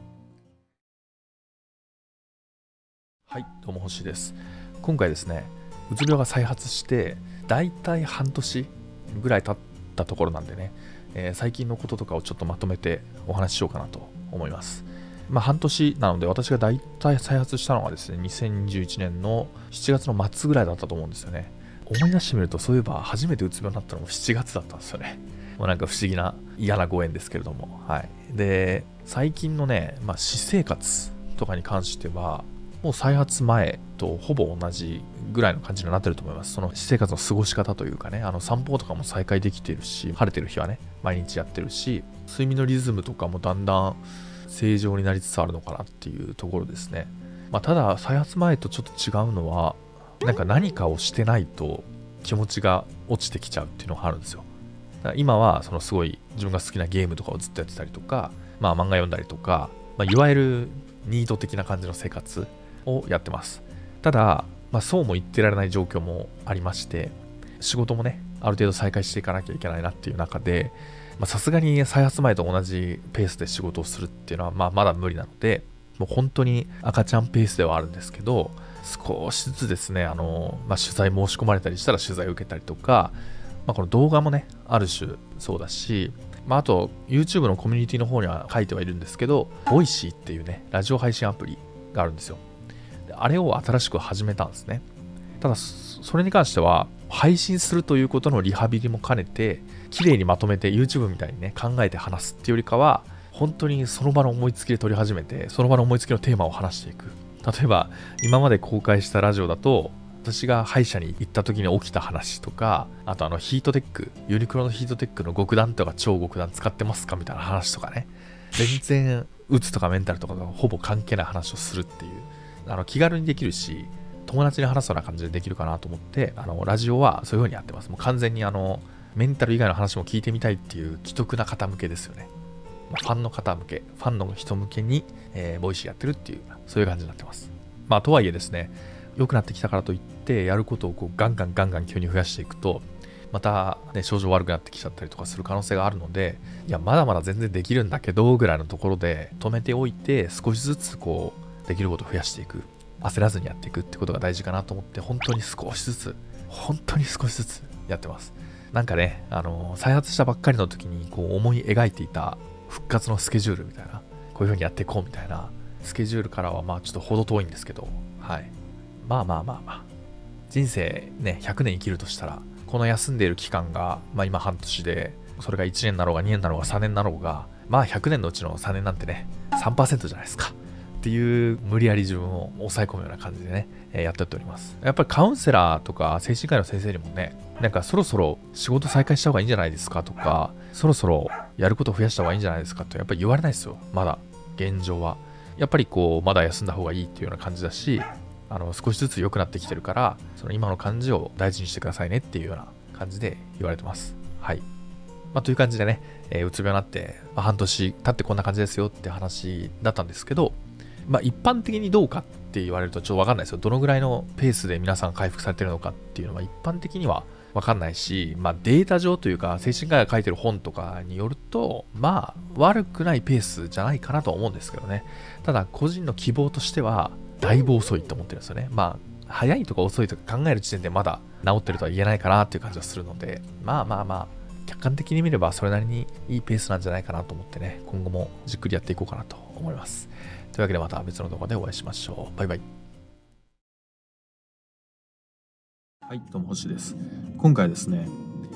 はい、どうも星です。今回ですね、うつ病が再発して、だいたい半年ぐらい経ったところなんでね、えー、最近のこととかをちょっとまとめてお話ししようかなと思います。まあ半年なので、私がだいたい再発したのはですね、にせんにじゅういちねんのしちがつの末ぐらいだったと思うんですよね。思い出してみると、そういえば初めてうつ病になったのもしちがつだったんですよね。もうなんか不思議な嫌なご縁ですけれども。はい。で、最近のね、まあ、私生活とかに関しては、もう再発前とほぼ同じぐらいの感じになってると思います。その私生活の過ごし方というかね、あの散歩とかも再開できているし、晴れてる日はね、毎日やってるし、睡眠のリズムとかもだんだん正常になりつつあるのかなっていうところですね。まあ、ただ、再発前とちょっと違うのは、なんか何かをしてないと気持ちが落ちてきちゃうっていうのがあるんですよ。だから今は、そのすごい自分が好きなゲームとかをずっとやってたりとか、まあ漫画読んだりとか、まあ、いわゆるニート的な感じの生活をやってます。ただ、まあ、そうも言ってられない状況もありまして、仕事もね、ある程度再開していかなきゃいけないなっていう中で、さすがに再発前と同じペースで仕事をするっていうのは、まあ、まだ無理なので、もう本当に赤ちゃんペースではあるんですけど、少しずつですね、あの、まあ、取材申し込まれたりしたら取材を受けたりとか、まあ、この動画もね、ある種そうだし、まあ、あと YouTube のコミュニティの方には書いてはいるんですけど、ボイシーっていうね、ラジオ配信アプリがあるんですよ。あれを新しく始めたんですね。ただ、それに関しては、配信するということのリハビリも兼ねて、綺麗にまとめて YouTube みたいにね、考えて話すっていうよりかは、本当にその場の思いつきで撮り始めて、その場の思いつきのテーマを話していく。例えば、今まで公開したラジオだと、私が歯医者に行った時に起きた話とか、あとあのヒートテック、ユニクロのヒートテックの極暖とか超極暖使ってますかみたいな話とかね。全然、うつとかメンタルとかがほぼ関係ない話をするっていう。あの気軽にできるし、友達に話すような感じでできるかなと思って、あのラジオはそういう風にやってます。もう完全にあのメンタル以外の話も聞いてみたいっていう既得な方向けですよね。まあ、ファンの方向け、ファンの人向けに、えー、ボイシーやってるっていう、そういう感じになってます。まあとはいえですね、良くなってきたからといって、やることをこうガンガンガンガン急に増やしていくと、また、ね、症状悪くなってきちゃったりとかする可能性があるので、いや、まだまだ全然できるんだけど、ぐらいのところで止めておいて、少しずつこう、できることを増やしていく。焦らずにやっていくってことが大事かなと思って、本当に少しずつ、本当に少しずつやってます。なんかね、あのー、再発したばっかりの時にこう思い描いていた復活のスケジュールみたいな、こういう風にやっていこうみたいな、スケジュールからはまあちょっと程遠いんですけど、はい。まあまあまあまあ。人生ね、ひゃくねん生きるとしたら、この休んでいる期間が、まあ今半年で、それがいちねんなろうがにねんなろうがさんねんなろうが、まあひゃくねんのうちのさんねんなんてね、さんパーセント じゃないですか。っていう無理やり自分を抑え込むような感じでね、えー、やってっております。やっぱりカウンセラーとか精神科医の先生にもね、なんかそろそろ仕事再開した方がいいんじゃないですかとか、そろそろやること増やした方がいいんじゃないですかとやっぱり言われないですよ。まだ現状は。やっぱりこうまだ休んだ方がいいっていうような感じだし、あの少しずつ良くなってきてるから、その今の感じを大事にしてくださいねっていうような感じで言われてます。はい。まあ、という感じでね、えー、うつ病になって、まあ、半年経ってこんな感じですよって話だったんですけど、まあ、一般的にどうかって言われるとちょっとわかんないですよ。どのぐらいのペースで皆さん回復されてるのかっていうのは一般的にはわかんないし、まあ、データ上というか精神科医が書いてる本とかによると、まあ悪くないペースじゃないかなと思うんですけどね。ただ個人の希望としてはだいぶ遅いと思ってるんですよね。まあ早いとか遅いとか考える時点でまだ治ってるとは言えないかなっていう感じがするので、まあまあまあ客観的に見ればそれなりにいいペースなんじゃないかなと思ってね、今後もじっくりやっていこうかなと思います。というわけでまた別の動画でお会いしましょう。バイバイ。はい、どうも星です。今回ですね、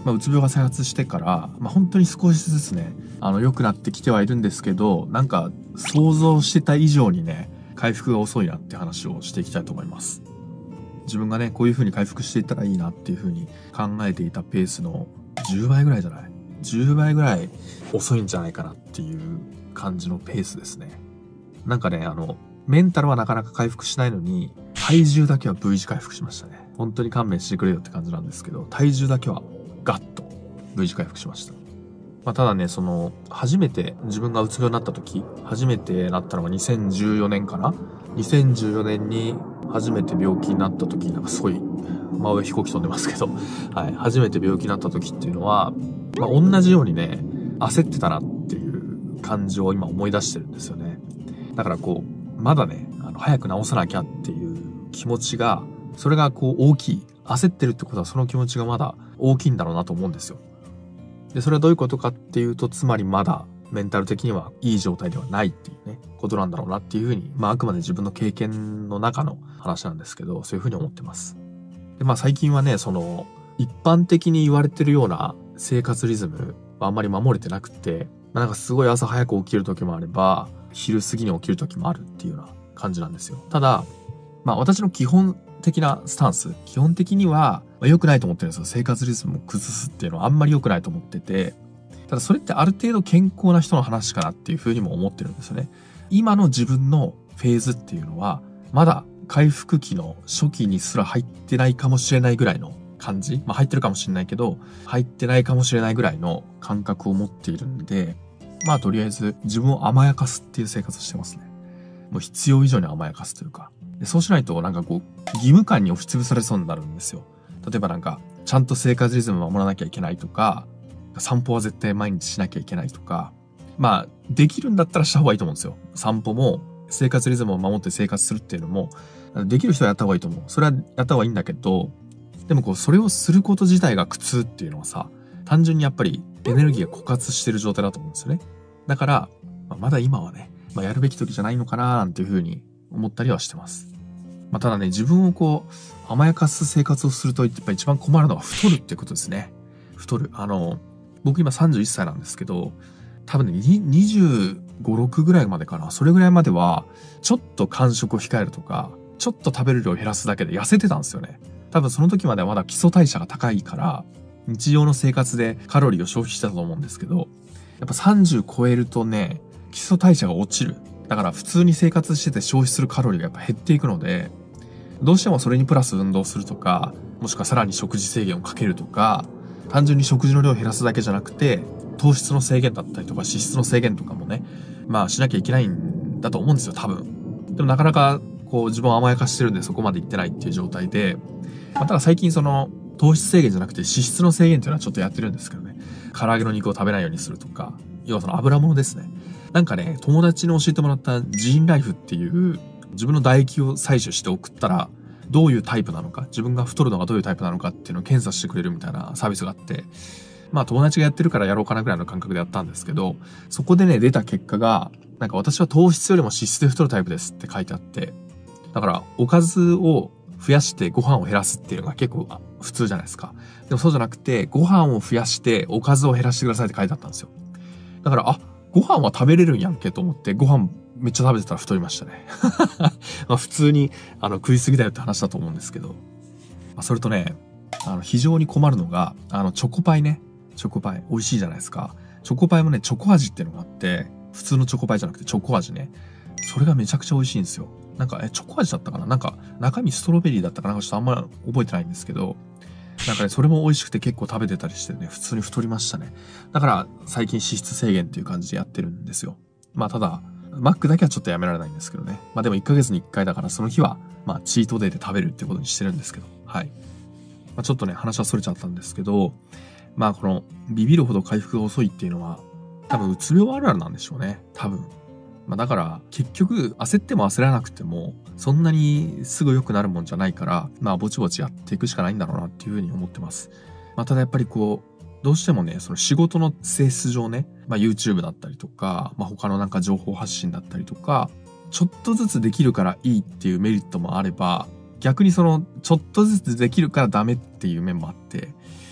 まあ、うつ病が再発してから、まあ、本当に少しずつね、あの、良くなってきてはいるんですけど、なんか、想像してた以上にね、回復が遅いなって話をしていきたいと思います。自分がね、こういう風に回復していったらいいなっていう風に考えていたペースのじゅうばいぐらいじゃない ?じゅう 倍ぐらい遅いんじゃないかなっていう感じのペースですね。なんかね、あの、メンタルはなかなか回復しないのに、体重だけは V 字回復しましたね。本当に勘弁してくれよって感じなんですけど、体重だけはガッと V 字回復しました。まあ、ただね、その、初めて自分がうつ病になった時、初めてなったのがにせんじゅうよねんかな ?にせんじゅうよねんに初めて病気になった時、なんかすごい、真上飛行機飛んでますけど、はい、初めて病気になった時っていうのは、まあ、同じようにね、焦ってたなっていう感情を今思い出してるんですよね。だからこう、まだね、あの、早く治さなきゃっていう気持ちが、それがこう大きい。焦ってるってことはその気持ちがまだ大きいんだろうなと思うんですよ。で、それはどういうことかっていうと、つまりまだメンタル的にはいい状態ではないっていうね、ことなんだろうなっていうふうに、まああくまで自分の経験の中の話なんですけど、そういうふうに思ってます。で、まあ最近はね、その、一般的に言われてるような生活リズムはあんまり守れてなくて、まあ、なんかすごい朝早く起きる時もあれば、昼過ぎに起きる時もあるっていうような感じなんですよ。ただ、まあ私の基本的なスタンス、基本的には良くないと思ってるんですよ。生活リズムを崩すっていうのはあんまり良くないと思ってて、ただそれってある程度健康な人の話かなっていうふうにも思ってるんですよね。今の自分のフェーズっていうのは、まだ回復期の初期にすら入ってないかもしれないぐらいの感じ。まあ入ってるかもしれないけど、入ってないかもしれないぐらいの感覚を持っているんで、まあとりあえず自分を甘やかすっていう生活をしてますね。もう必要以上に甘やかすというか。でそうしないとなんかこう、義務感に押しつぶされそうになるんですよ。例えばなんか、ちゃんと生活リズムを守らなきゃいけないとか、散歩は絶対毎日しなきゃいけないとか、まあ、できるんだったらした方がいいと思うんですよ。散歩も、生活リズムを守って生活するっていうのも、できる人はやった方がいいと思う。それはやった方がいいんだけど、でもこう、それをすること自体が苦痛っていうのはさ、単純にやっぱりエネルギーが枯渇してる状態だと思うんですよね。だから、まあ、まだ今はね、まあ、やるべき時じゃないのかななんていうふうに思ったりはしてます。まあ、ただね、自分をこう、甘やかす生活をすると、やっぱ一番困るのは太るってことですね。太る。あの、僕今さんじゅういっさいなんですけど、多分ね、にじゅうご、ろくぐらいまでかな。それぐらいまでは、ちょっと間食を控えるとか、ちょっと食べる量を減らすだけで痩せてたんですよね。多分その時まではまだ基礎代謝が高いから、日常の生活でカロリーを消費してたと思うんですけど、やっぱさんじゅう超えるとね、基礎代謝が落ちる。だから普通に生活してて消費するカロリーがやっぱ減っていくので、どうしてもそれにプラス運動するとか、もしくはさらに食事制限をかけるとか、単純に食事の量を減らすだけじゃなくて、糖質の制限だったりとか脂質の制限とかもね、まあしなきゃいけないんだと思うんですよ、多分。でもなかなかこう自分を甘やかしてるんでそこまでいってないっていう状態で、まあ、ただ最近その糖質制限じゃなくて脂質の制限っていうのはちょっとやってるんですけどね。唐揚げの肉を食べないようにするとか、要はその油物ですね。なんかね、友達に教えてもらったジーンライフっていう自分の唾液を採取して送ったら、どういうタイプなのか、自分が太るのがどういうタイプなのかっていうのを検査してくれるみたいなサービスがあって、まあ友達がやってるからやろうかなぐらいの感覚でやったんですけど、そこでね、出た結果が、なんか私は糖質よりも脂質で太るタイプですって書いてあって、だからおかずを増やしてご飯を減らすっていうのが結構普通じゃないですか。でもそうじゃなくて、ご飯を増やしておかずを減らしてくださいって書いてあったんですよ。だから、あ、ご飯は食べれるんやんけと思って、ご飯めっちゃ食べてたら太りましたね。まあ普通にあの食いすぎだよって話だと思うんですけど。まあ、それとね、あの非常に困るのが、あのチョコパイね。チョコパイ。美味しいじゃないですか。チョコパイもね、チョコ味っていうのがあって、普通のチョコパイじゃなくてチョコ味ね。それがめちゃくちゃ美味しいんですよ。なんか、え、チョコ味だったかななんか、中身ストロベリーだったかなんかちょっとあんま覚えてないんですけど、なんかね、それも美味しくて結構食べてたりしてね、普通に太りましたね。だから、最近脂質制限っていう感じでやってるんですよ。まあ、ただ、マックだけはちょっとやめられないんですけどね。まあでもいっかげつにいっかいだからその日は、まあチートデイで食べるってことにしてるんですけど。はい。まあちょっとね、話は逸れちゃったんですけど、まあこの、ビビるほど回復が遅いっていうのは、多分うつ病あるあるなんでしょうね。多分。まあだから、結局、焦っても焦らなくても、そんなにすぐ良くなるもんじゃないから、まあぼちぼちやっていくしかないんだろうなっていうふうに思ってます。まあただやっぱりこう、どうしてもね、その仕事の性質上ね、まあ YouTube だったりとか、まあ他のなんか情報発信だったりとか、ちょっとずつできるからいいっていうメリットもあれば、逆にその、ちょっとずつできるからダメっていう面もあって、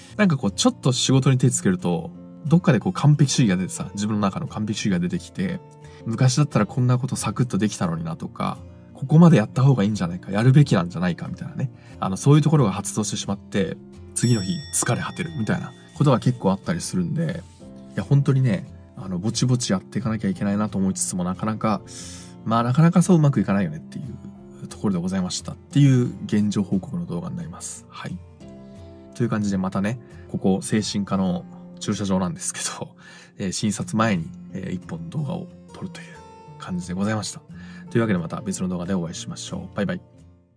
なんかこう、ちょっと仕事に手つけると、どっかでこう完璧主義が出てさ、自分の中の完璧主義が出てきて、昔だったらこんなことサクッとできたのになとか、ここまでやった方がいいんじゃないか、やるべきなんじゃないかみたいなね。あの、そういうところが発動してしまって、次の日疲れ果てるみたいなことが結構あったりするんで、いや、本当にね、あの、ぼちぼちやっていかなきゃいけないなと思いつつも、なかなか、まあなかなかそううまくいかないよねっていうところでございましたっていう現状報告の動画になります。はい。という感じでまたね、ここ精神科の駐車場なんですけど、えー、診察前に、えー、一本動画を撮るという感じでございました。というわけでまた別の動画でお会いしましょう。バイバイ。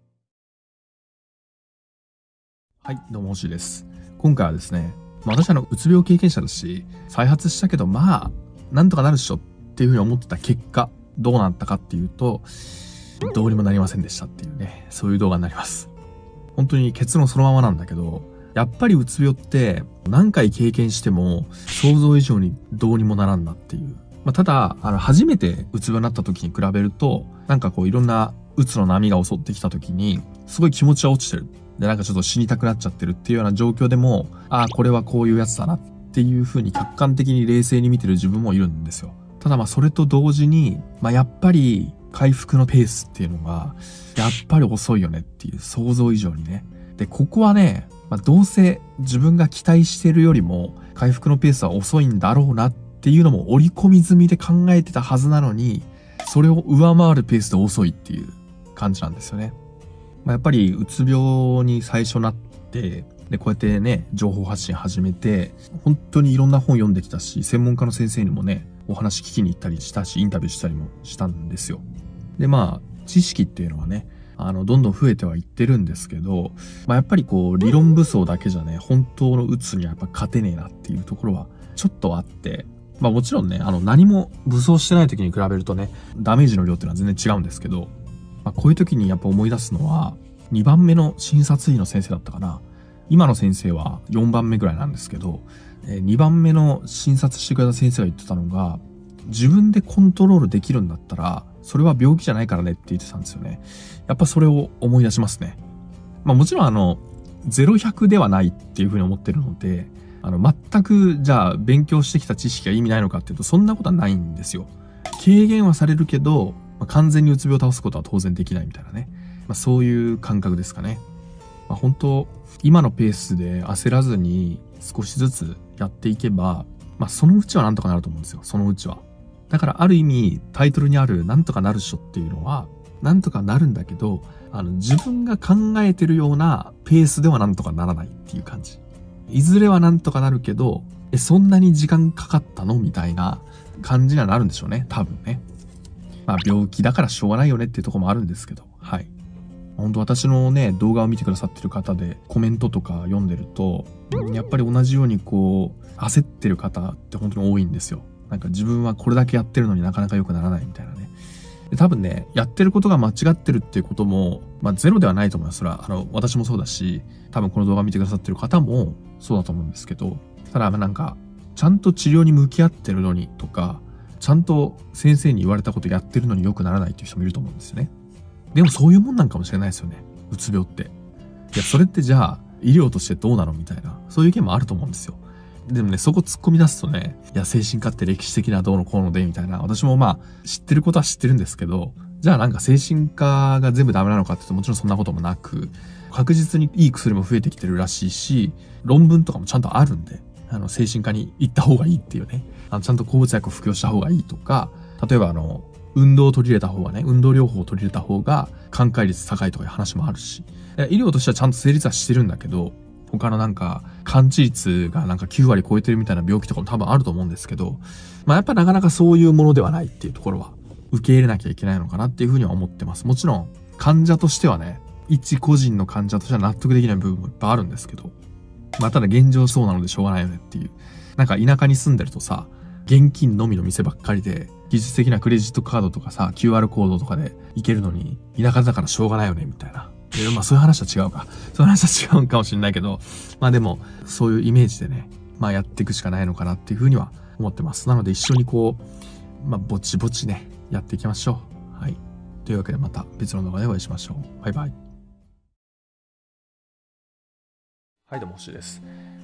はい、どうも星です。今回はですね、まあ、私はあのうつ病経験者だし、再発したけどまあ、なんとかなるっしょっていうふうに思ってた結果、どうなったかっていうと、どうにもなりませんでしたっていうね、そういう動画になります。本当に結論そのままなんだけど、やっぱりうつ病って何回経験しても想像以上にどうにもならんなっていう。まあ、ただ、あの、初めてうつ病になった時に比べると、なんかこういろんなうつの波が襲ってきた時に、すごい気持ちは落ちてる。で、なんかちょっと死にたくなっちゃってるっていうような状況でも、ああ、これはこういうやつだなっていう風に客観的に冷静に見てる自分もいるんですよ。ただまあそれと同時に、まあやっぱり回復のペースっていうのが、やっぱり遅いよねっていう想像以上にね。で、ここはね、まあ、どうせ自分が期待してるよりも回復のペースは遅いんだろうなっていうのも織り込み済みで考えてたはずなのに、それを上回るペースで遅いっていう感じなんですよね。まあ、やっぱりうつ病に最初なって、で、こうやってね、情報発信始めて、本当にいろんな本読んできたし、専門家の先生にもね、お話聞きに行ったりしたし、インタビューしたりもしたんですよ。で、まあ、知識っていうのはね、あの、どんどん増えてはいってるんですけど、まあ、やっぱりこう、理論武装だけじゃね、本当のうつにはやっぱ勝てねえなっていうところは、ちょっとあって、まあもちろんね、あの、何も武装してない時に比べるとね、ダメージの量っていうのは全然違うんですけど、まあ、こういう時にやっぱ思い出すのは、にばんめの診察医の先生だったかな。今の先生はよんばんめぐらいなんですけど、にばんめの診察してくれた先生が言ってたのが、自分でコントロールできるんだったら、それは病気じゃないからねって言ってたんですよね。やっぱそれを思い出しますね。まあもちろんあの、ゼロひゃくではないっていうふうに思ってるので、あの、全くじゃあ勉強してきた知識が意味ないのかっていうと、そんなことはないんですよ。軽減はされるけど、まあ、完全にうつ病を倒すことは当然できないみたいなね。まあそういう感覚ですかね。まあ本当、今のペースで焦らずに少しずつやっていけば、まあそのうちはなんとかなると思うんですよ。そのうちは。だからある意味タイトルにあるなんとかなるっしょっていうのは、なんとかなるんだけど、あの自分が考えてるようなペースではなんとかならないっていう感じ。いずれはなんとかなるけど、え、そんなに時間かかったのみたいな感じにはなるんでしょうね。多分ね。まあ病気だからしょうがないよねっていうところもあるんですけど、はい。本当私のね、動画を見てくださってる方でコメントとか読んでると、やっぱり同じようにこう、焦ってる方って本当に多いんですよ。なんか自分はこれだけやってるのになかなか良くならないみたいなね。で多分ね、やってることが間違ってるっていうことも、まあゼロではないと思います。それは、あの、私もそうだし、多分この動画見てくださってる方もそうだと思うんですけど、ただなんか、ちゃんと治療に向き合ってるのにとか、ちゃんと先生に言われたことやってるのに良くならないっていう人もいると思うんですよね。でもそういうもんなんかもしれないですよね。うつ病って。いや、それってじゃあ、医療としてどうなのみたいな、そういう意見もあると思うんですよ。でもね、そこ突っ込み出すとね、いや、精神科って歴史的などうのこうので、みたいな、私もまあ、知ってることは知ってるんですけど、じゃあなんか精神科が全部ダメなのかって言うともちろんそんなこともなく、確実にいい薬も増えてきてるらしいし、論文とかもちゃんとあるんで、あの、精神科に行った方がいいっていうね、あのちゃんと抗うつ薬を服用した方がいいとか、例えばあの、運動を取り入れた方がね、運動療法を取り入れた方が、寛解率高いとかいう話もあるし、医療としてはちゃんと成立はしてるんだけど、他のなんか、完治率がなんかきゅうわり超えてるみたいな病気とかも多分あると思うんですけど、まあやっぱなかなかそういうものではないっていうところは、受け入れなきゃいけないのかなっていうふうには思ってます。もちろん、患者としてはね、一個人の患者としては納得できない部分もいっぱいあるんですけど、まあただ現状そうなのでしょうがないよねっていう。なんか田舎に住んでるとさ、現金のみの店ばっかりで、技術的なクレジットカードとかさ、キューアール コードとかで行けるのに、田舎だからしょうがないよね、みたいな。まあそういう話は違うか。そういう話は違うかもしれないけど、まあでも、そういうイメージでね、まあやっていくしかないのかなっていうふうには思ってます。なので一緒にこう、まあぼちぼちね、やっていきましょう。はい。というわけでまた別の動画でお会いしましょう。バイバイ。 はい、どうも星です。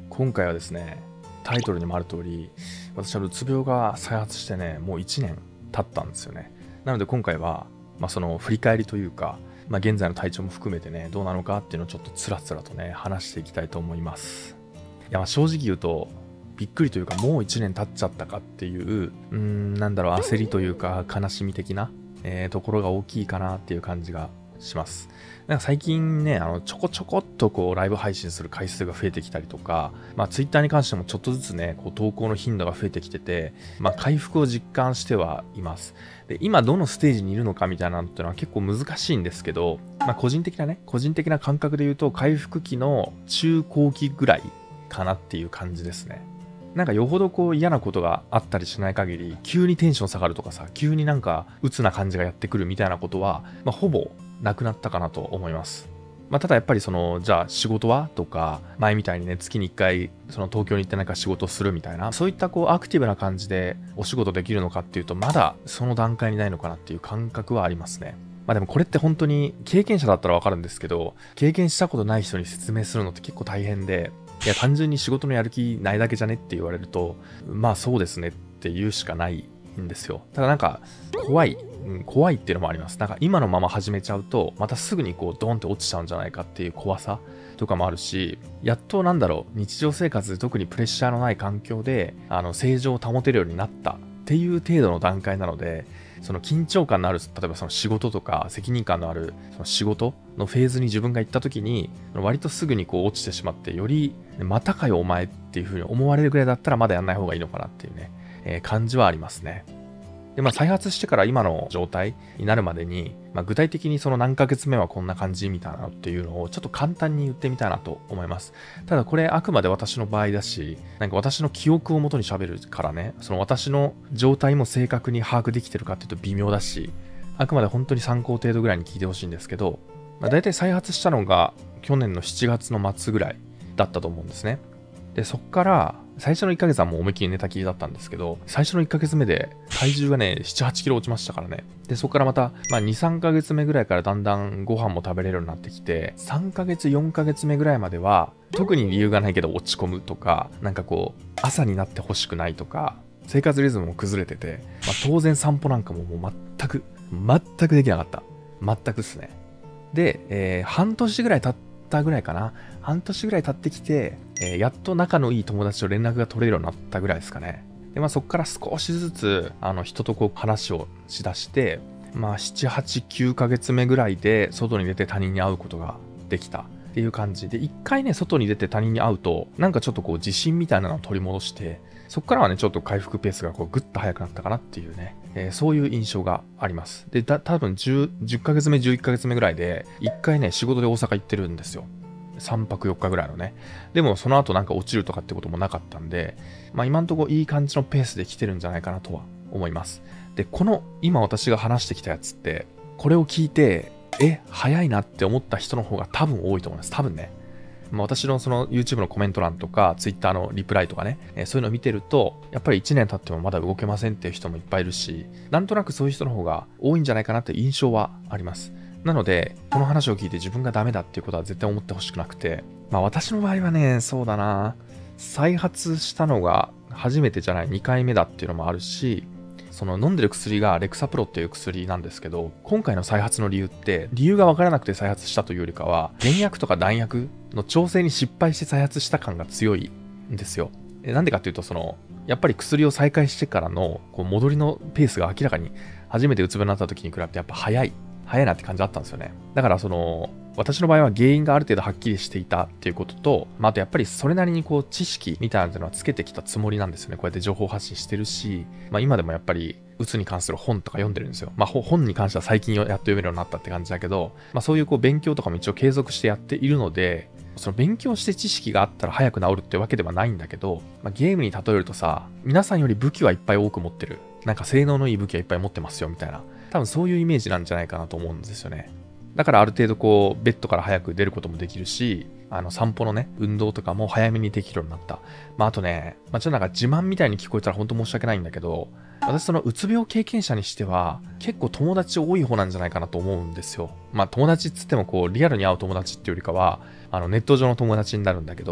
今回はですね、タイトルにもある通り、私はうつ病が再発してね、もういちねん経ったんですよね。なので今回は、まあ、その振り返りというか、まあ、現在の体調も含めてね、どうなのかっていうのをちょっとつらつらとね、話していきたいと思います。いや、まあ正直言うと、びっくりというか、もういちねん経っちゃったかっていう、うーん、なんだろう、焦りというか、悲しみ的な、えー、ところが大きいかなっていう感じがします。なんか最近ね、あのちょこちょこっとこうライブ配信する回数が増えてきたりとか、まあ、ツイッターに関してもちょっとずつね、こう投稿の頻度が増えてきてて、まあ、回復を実感してはいます。で、今どのステージにいるのかみたいなのっていうのは結構難しいんですけど、まあ、個人的なね、個人的な感覚で言うと、回復期の中後期ぐらいかなっていう感じですね。なんかよほどこう嫌なことがあったりしない限り、急にテンション下がるとかさ、急になんか鬱な感じがやってくるみたいなことは、まあ、ほぼなくなったかなと思います。まあ、ただやっぱりその、じゃあ仕事はとか、前みたいにね、月にいっかい、その東京に行ってなんか仕事するみたいな、そういったこうアクティブな感じでお仕事できるのかっていうと、まだその段階にないのかなっていう感覚はありますね。まあでもこれって本当に経験者だったらわかるんですけど、経験したことない人に説明するのって結構大変で、いや単純に仕事のやる気ないだけじゃねって言われると、まあそうですねって言うしかないんですよ。ただなんか怖い、うん、怖いっていうのもあります。なんか今のまま始めちゃうと、またすぐにこうドンって落ちちゃうんじゃないかっていう怖さとかもあるし、やっとなんだろう、日常生活で特にプレッシャーのない環境で、あの正常を保てるようになったっていう程度の段階なので、その緊張感のある、例えばその仕事とか責任感のあるその仕事のフェーズに自分が行った時に、割とすぐにこう落ちてしまって、よりまたかよお前っていう風に思われるぐらいだったらまだやんない方がいいのかなっていうね、えー、感じはありますね。で、まあ再発してから今の状態になるまでに、まあ、具体的にその何ヶ月目はこんな感じみたいなのっていうのをちょっと簡単に言ってみたいなと思います。ただこれあくまで私の場合だし、なんか私の記憶をもとに喋るからね、その私の状態も正確に把握できてるかっていうと微妙だし、あくまで本当に参考程度ぐらいに聞いてほしいんですけど、まあ、大体再発したのが去年のしちがつの末ぐらいだったと思うんですね。で、そっから最初のいっかげつはもう思いっきり寝たきりだったんですけど、最初のいっかげつめで体重がね、なな、はちキロ落ちましたからね。で、そこからまた、まあに、さんかげつめぐらいからだんだんご飯も食べれるようになってきて、さんかげつ、よんかげつめぐらいまでは、特に理由がないけど落ち込むとか、なんかこう、朝になってほしくないとか、生活リズムも崩れてて、まあ、当然散歩なんかももう全く、全くできなかった。全くですね。で、えー、半年ぐらい経ったぐらいかな。半年ぐらい経ってきて、えー、やっと仲のいい友達と連絡が取れるようになったぐらいですかね。で、まあそこから少しずつ、あの、人とこう話をしだして、まあなな、はち、きゅうかげつめぐらいで外に出て他人に会うことができたっていう感じで、一回ね、外に出て他人に会うと、なんかちょっとこう自信みたいなのを取り戻して、そこからはね、ちょっと回復ペースがこうぐっと速くなったかなっていうね、えー、そういう印象があります。で、だ、多分じゅう、じゅっかげつめ、じゅういっかげつめぐらいで、一回ね、仕事で大阪行ってるんですよ。さんぱくよっかぐらいのね。でもその後なんか落ちるとかってこともなかったんで、まあ今んとこいい感じのペースで来てるんじゃないかなとは思います。で、この今私が話してきたやつって、これを聞いて、え、早いなって思った人の方が多分多いと思います。多分ね。まあ、私のその YouTube のコメント欄とか Twitter のリプライとかね、えー、そういうのを見てると、やっぱりいちねん経ってもまだ動けませんっていう人もいっぱいいるし、なんとなくそういう人の方が多いんじゃないかなっていう印象はあります。なので、この話を聞いて自分がダメだっていうことは絶対思ってほしくなくて、まあ私の場合はね、そうだな、再発したのが初めてじゃないにかいめだっていうのもあるし、その飲んでる薬がレクサプロっていう薬なんですけど、今回の再発の理由って、理由がわからなくて再発したというよりかは、原薬とか弾薬の調整に失敗して再発した感が強いんですよ。なんでかっていうと、その、やっぱり薬を再開してからのこう戻りのペースが明らかに初めてうつ病になった時に比べてやっぱ早い。早いなって感じだったんですよね。だからその、私の場合は原因がある程度はっきりしていたっていうことと、まあ、あとやっぱりそれなりにこう知識みたいなのはつけてきたつもりなんですよね。こうやって情報発信してるし、まあ今でもやっぱりうつに関する本とか読んでるんですよ。まあ本に関しては最近やっと読めるようになったって感じだけど、まあそういうこう勉強とかも一応継続してやっているので、その勉強して知識があったら早く治るってわけではないんだけど、まあ、ゲームに例えるとさ、皆さんより武器はいっぱい多く持ってる。なんか性能のいい武器はいっぱい持ってますよみたいな。多分そういうイメージなんじゃないかなと思うんですよね。だからある程度こうベッドから早く出ることもできるし、あの散歩のね運動とかも早めにできるようになった。まああとね、まあちょっとなんか自慢みたいに聞こえたら本当申し訳ないんだけど、私そのうつ病経験者にしては結構友達多い方なんじゃないかなと思うんですよ。まあ友達っつってもこうリアルに会う友達っていうよりかは、あのネット上の友達になるんだけど、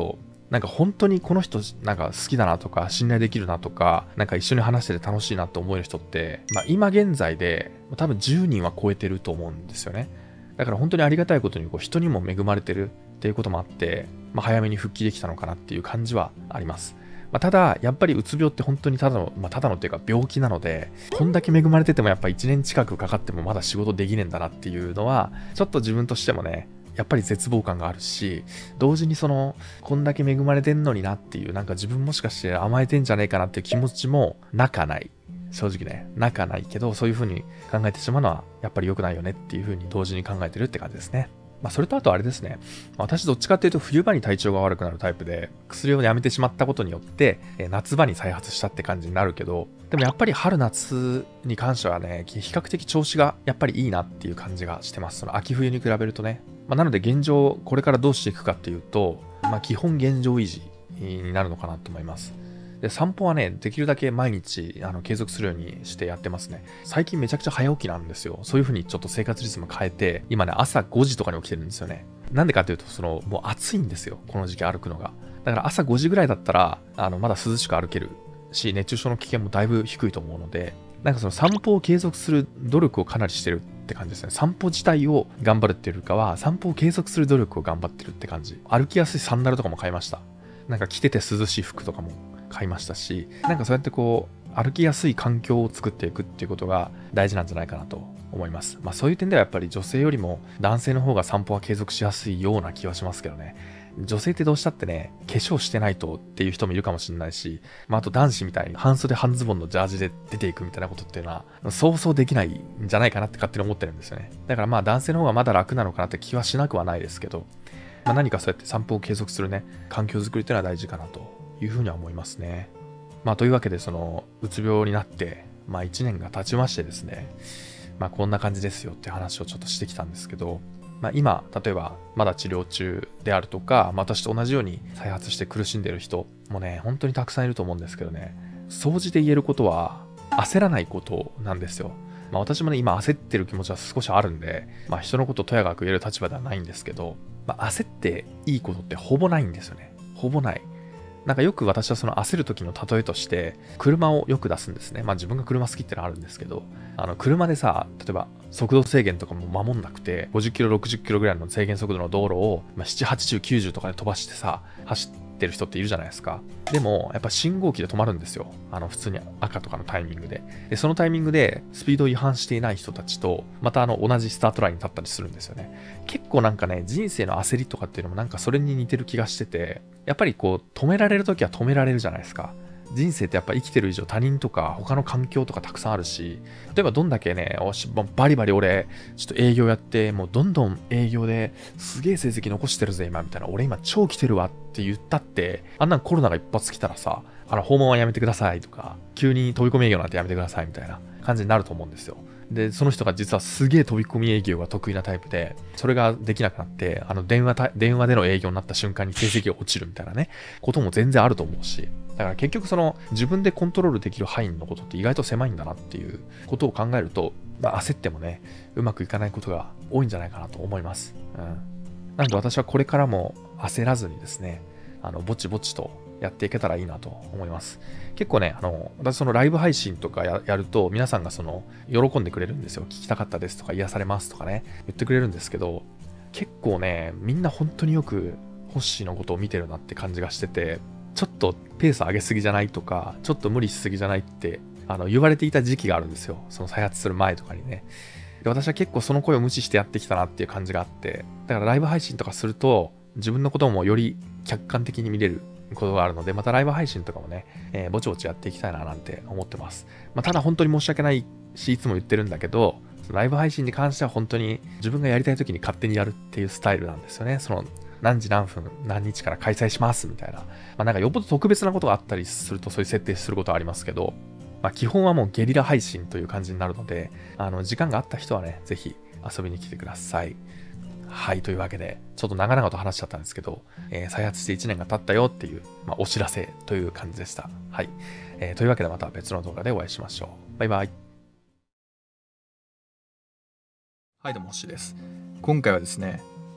なんか本当にこの人なんか好きだなとか信頼できるなとか、なんか一緒に話してて楽しいなと思える人って、まあ、今現在で多分じゅうにんは超えてると思うんですよね。だから本当にありがたいことにこう人にも恵まれてるっていうこともあって、まあ、早めに復帰できたのかなっていう感じはあります。まあ、ただやっぱりうつ病って本当にただの、まあ、ただのっていうか病気なので、こんだけ恵まれててもやっぱいちねん近くかかってもまだ仕事できねえんだなっていうのはちょっと自分としてもねやっぱり絶望感があるし、同時にそのこんだけ恵まれてんのになっていう、なんか自分もしかして甘えてんじゃねえかなっていう気持ちもなかない。正直ね、なかないけど、そういう風に考えてしまうのはやっぱり良くないよねっていう風に同時に考えてるって感じですね。まあそれとあとあれですね、私どっちかっていうと冬場に体調が悪くなるタイプで、薬をやめてしまったことによって夏場に再発したって感じになるけど、でもやっぱり春夏に関してはね、比較的調子がやっぱりいいなっていう感じがしてます。その秋冬に比べるとね。まあ、なので現状これからどうしていくかっていうと、まあ、基本現状維持になるのかなと思います。で、散歩はね、できるだけ毎日あの継続するようにしてやってますね。最近めちゃくちゃ早起きなんですよ。そういう風にちょっと生活リズム変えて、今ね、朝ごじとかに起きてるんですよね。なんでかというと、その、もう暑いんですよ。この時期歩くのが。だから朝ごじぐらいだったら、あの、まだ涼しく歩けるし、熱中症の危険もだいぶ低いと思うので、なんかその散歩を継続する努力をかなりしてるって感じですね。散歩自体を頑張るっていうよりかは、散歩を継続する努力を頑張ってるって感じ。歩きやすいサンダルとかも買いました。なんか着てて涼しい服とかも買いましたし、なんかそうやってこう、歩きやすい環境を作っていくっていうことが大事なんじゃないかなと思います。まあそういう点ではやっぱり女性よりも男性の方が散歩は継続しやすいような気はしますけどね。女性ってどうしたってね、化粧してないとっていう人もいるかもしれないし、まあ、あと男子みたいに半袖半ズボンのジャージで出ていくみたいなことっていうのは、そうそうできないんじゃないかなって勝手に思ってるんですよね。だからまあ男性の方がまだ楽なのかなって気はしなくはないですけど、まあ、何かそうやって散歩を継続するね、環境づくりっていうのは大事かなというふうには思いますね。まあというわけで、その、うつ病になって、まあいちねんが経ちましてですね、まあこんな感じですよって話をちょっとしてきたんですけど、まあ、今、例えばまだ治療中であるとか、まあ、私と同じように再発して苦しんでいる人もね、本当にたくさんいると思うんですけどね、総じて言えることは焦らないことなんですよ。まあ、私もね、今焦ってる気持ちは少しあるんで、まあ、人のことをとやかく言える立場ではないんですけど、まあ、焦っていいことってほぼないんですよね。ほぼない。なんかよく私はその焦る時の例えとして車をよく出すんですね。まあ自分が車好きってのはあるんですけど、あの車でさ、例えば速度制限とかも守んなくてごじゅっキロろくじゅっキロぐらいの制限速度の道路を、まあ、ななじゅう、はちじゅう、きゅうじゅうとかで飛ばしてさ走ってる人っているじゃないですか。でもやっぱ信号機で止まるんですよ。あの普通に赤とかのタイミングで。でそのタイミングでスピードを違反していない人たちとまたあの同じスタートラインに立ったりするんですよね。結構なんかね、人生の焦りとかっていうのもなんかそれに似てる気がしてて、やっぱりこう止められるときは止められるじゃないですか。人生ってやっぱ生きてる以上他人とか他の環境とかたくさんあるし、例えばどんだけね、おしバリバリ俺ちょっと営業やってもうどんどん営業ですげえ成績残してるぜ今みたいな、俺今超来てるわって言ったって、あんなんコロナが一発来たらさ、あの訪問はやめてくださいとか急に飛び込み営業なんてやめてくださいみたいな感じになると思うんですよ。でその人が実はすげえ飛び込み営業が得意なタイプで、それができなくなってあの電話電話での営業になった瞬間に成績が落ちるみたいなねことも全然あると思うし、だから結局その自分でコントロールできる範囲のことって意外と狭いんだなっていうことを考えると、まあ、焦ってもねうまくいかないことが多いんじゃないかなと思います。うん、なので私はこれからも焦らずにですね、あのぼちぼちとやっていけたらいいなと思います。結構ね、あの、私そのライブ配信とか や, やると皆さんがその喜んでくれるんですよ。聞きたかったですとか癒されますとかね、言ってくれるんですけど、結構ね、みんな本当によくホッシーのことを見てるなって感じがしてて、ちょっとペース上げすぎじゃないとか、ちょっと無理しすぎじゃないってあの言われていた時期があるんですよ。その再発する前とかにね。で私は結構その声を無視してやってきたなっていう感じがあって、だからライブ配信とかすると自分のこともより客観的に見れることがあるので、またライブ配信とかもね、えー、ぼちぼちやっていきたいななんて思ってます。まあ、ただ本当に申し訳ないし、いつも言ってるんだけど、そのライブ配信に関しては本当に自分がやりたい時に勝手にやるっていうスタイルなんですよね。その何時何分何日から開催しますみたいな。まあ、なんかよっぽど特別なことがあったりするとそういう設定することはありますけど、まあ、基本はもうゲリラ配信という感じになるので、あの時間があった人はね、ぜひ遊びに来てください。はい、というわけで、ちょっと長々と話しちゃったんですけど、えー、再発していちねんが経ったよっていう、まあ、お知らせという感じでした。はい、えー。というわけでまた別の動画でお会いしましょう。バイバイ。 はい、どうも、星です。今回はですね、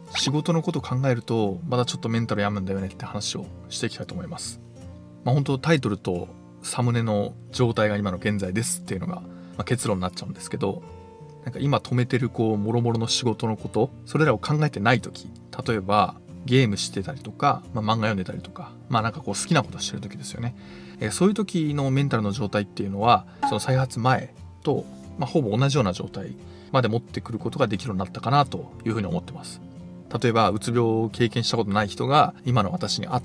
仕事のことを考えるとまだちょっとメンタル病むんだよねって話をしていきたいと思います。まあ本当タイトルとサムネの状態が今の現在ですっていうのが、まあ、結論になっちゃうんですけど、なんか今止めてるこう諸々の仕事のこと、それらを考えてない時、例えばゲームしてたりとか、まあ、漫画読んでたりとか、まあなんかこう好きなことしてる時ですよね。えー、そういう時のメンタルの状態っていうのはその再発前と、まあ、ほぼ同じような状態まで持ってくることができるようになったかなというふうに思ってます。例えばうつ病を経験したことない人が今の私に会って、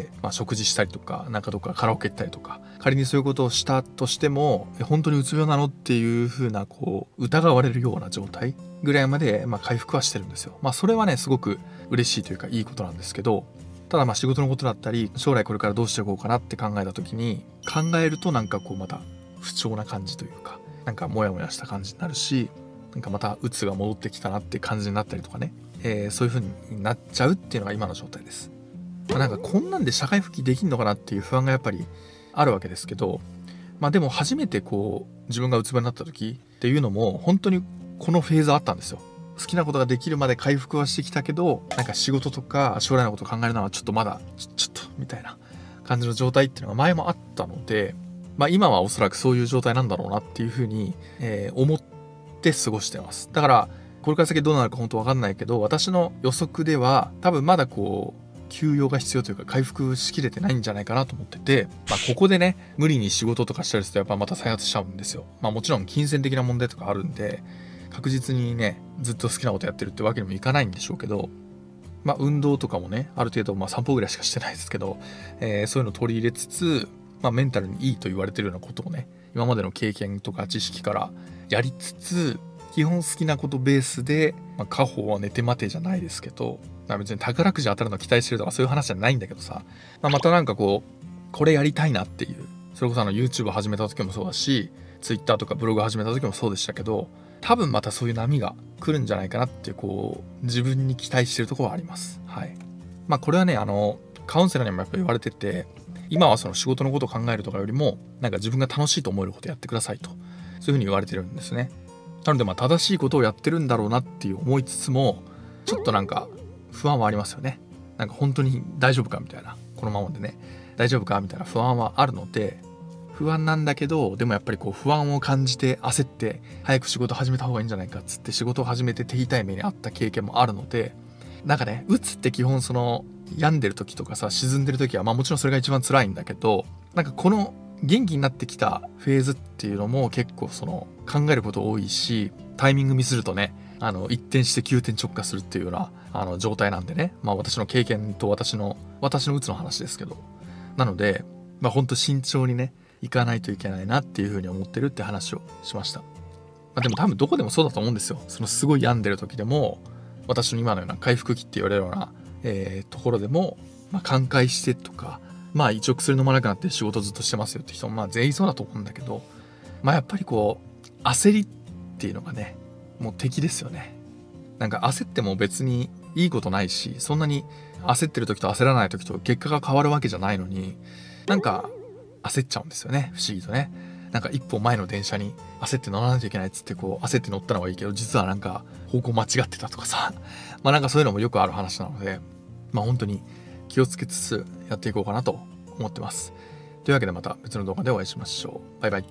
まあ、食事したりとか、なんかどっかカラオケ行ったりとか、仮にそういうことをしたとしても本当にうつ病なのっていうふうなこう疑われるような状態ぐらいまで、まあ、回復はしてるんですよ。まあそれはねすごく嬉しいというかいいことなんですけど、ただまあ仕事のことだったり将来これからどうしていこうかなって考えた時に考えるとなんかこうまた不調な感じというか、なんかモヤモヤした感じになるし、なんかまたうつが戻ってきたなって感じになったりとかね、えー、そういう風になっちゃうっていうのが今の状態です。まあ、なんかこんなんで社会復帰できんのかなっていう不安がやっぱりあるわけですけど、まあでも初めてこう自分がうつ病になった時っていうのも本当にこのフェーズあったんですよ。好きなことができるまで回復はしてきたけど、なんか仕事とか将来のことを考えるのはちょっとまだちょちょっとみたいな感じの状態っていうのが前もあったので、まあ今はおそらくそういう状態なんだろうなっていうふうに、えー、思って過ごしてます。だからこれから先どうなるか本当わかんないけど、私の予測では多分まだこう休養が必要というか回復しきれてないんじゃないかなと思ってて、まあここでね無理に仕事とかしたりするとやっぱまた再発しちゃうんですよ。まあもちろん金銭的な問題とかあるんで確実にねずっと好きなことやってるってわけにもいかないんでしょうけど、まあ運動とかもねある程度まあ散歩ぐらいしかしてないですけど、えー、そういうのを取り入れつつ、まあメンタルにいいと言われてるようなことをね今までの経験とか知識からやりつつ、基本好きなことベースで、まあ、家宝は寝て待てじゃないですけど、まあ、別に宝くじ当たるの期待してるとかそういう話じゃないんだけどさ、まあ、またなんかこうこれやりたいなっていう、それこそあの YouTube 始めた時もそうだし Twitter とかブログ始めた時もそうでしたけど、多分またそういう波が来るんじゃないかなっていうこう自分に期待してるところはあります。はい。まあこれはねあのカウンセラーにもやっぱり言われてて、今はその仕事のことを考えるとかよりもなんか自分が楽しいと思えることやってくださいと、そういうふうに言われてるんですね。なのでまあ正しいことをやってるんだろうなっていう思いつつもちょっとなんか不安はありますよね。なんか本当に大丈夫かみたいな、このままでね大丈夫かみたいな不安はあるので、不安なんだけどでもやっぱりこう不安を感じて焦って早く仕事始めた方がいいんじゃないかっつって仕事を始めて手痛い目にあった経験もあるので、なんかねうつって基本その病んでる時とかさ沈んでる時はまあもちろんそれが一番辛いんだけど、なんかこの元気になってきたフェーズっていうのも結構その考えること多いし、タイミングミスるとねあの一転して急転直下するっていうようなあの状態なんでね、まあ私の経験と私の私のうつの話ですけど、なのでまあほんと慎重にねいかないといけないなっていうふうに思ってるって話をしました。まあ、でも多分どこでもそうだと思うんですよ。そのすごい病んでる時でも私の今のような回復期って言われるような、えー、ところでも、まあ、寛解してとか、まあ一応薬飲まなくなって仕事ずっとしてますよって人もまあ全員そうだと思うんだけど、まあやっぱりこう焦りっていうのがねもう敵ですよね。なんか焦っても別にいいことないし、そんなに焦ってる時と焦らない時と結果が変わるわけじゃないのに、なんか焦っちゃうんですよね、不思議とね。なんか一歩前の電車に焦って乗らないといけないっつってこう焦って乗ったのはいいけど、実はなんか方向間違ってたとかさまあなんかそういうのもよくある話なので、まあ本当に気をつけつつやっていこうかなと思ってます。というわけでまた別の動画でお会いしましょう。バイバイ。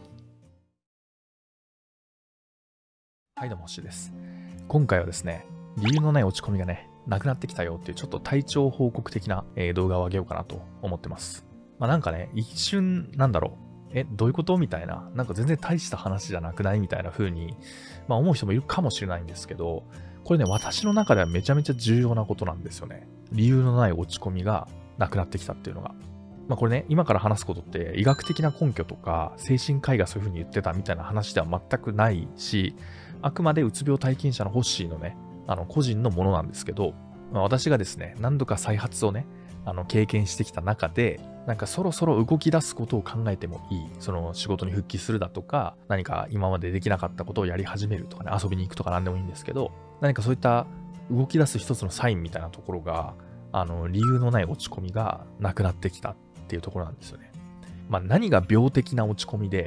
はい、どうも星です。今回はですね、理由のない落ち込みがね、なくなってきたよっていうちょっと体調報告的な、えー動画を上げようかなと思ってます。まあなんかね、一瞬なんだろう、え、どういうことみたいな、なんか全然大した話じゃなくないみたいな風に、まあ思う人もいるかもしれないんですけど、これね、私の中ではめちゃめちゃ重要なことなんですよね。理由のない落ち込みがなくなってきたっていうのが。まあこれね、今から話すことって医学的な根拠とか精神科医がそういう風に言ってたみたいな話では全くないし、あくまでうつ病体験者のホッシーのね、あの個人のものなんですけど、まあ、私がですね、何度か再発をね、あの経験してきた中で、なんかそろそろ動き出すことを考えてもいい。その仕事に復帰するだとか、何か今までできなかったことをやり始めるとかね、遊びに行くとか何でもいいんですけど、何かそういった動き出す一つのサインみたいなところが、あの理由のない落ち込みがなくなってきたっていうところなんですよね。まあ何が病的な落ち込みで、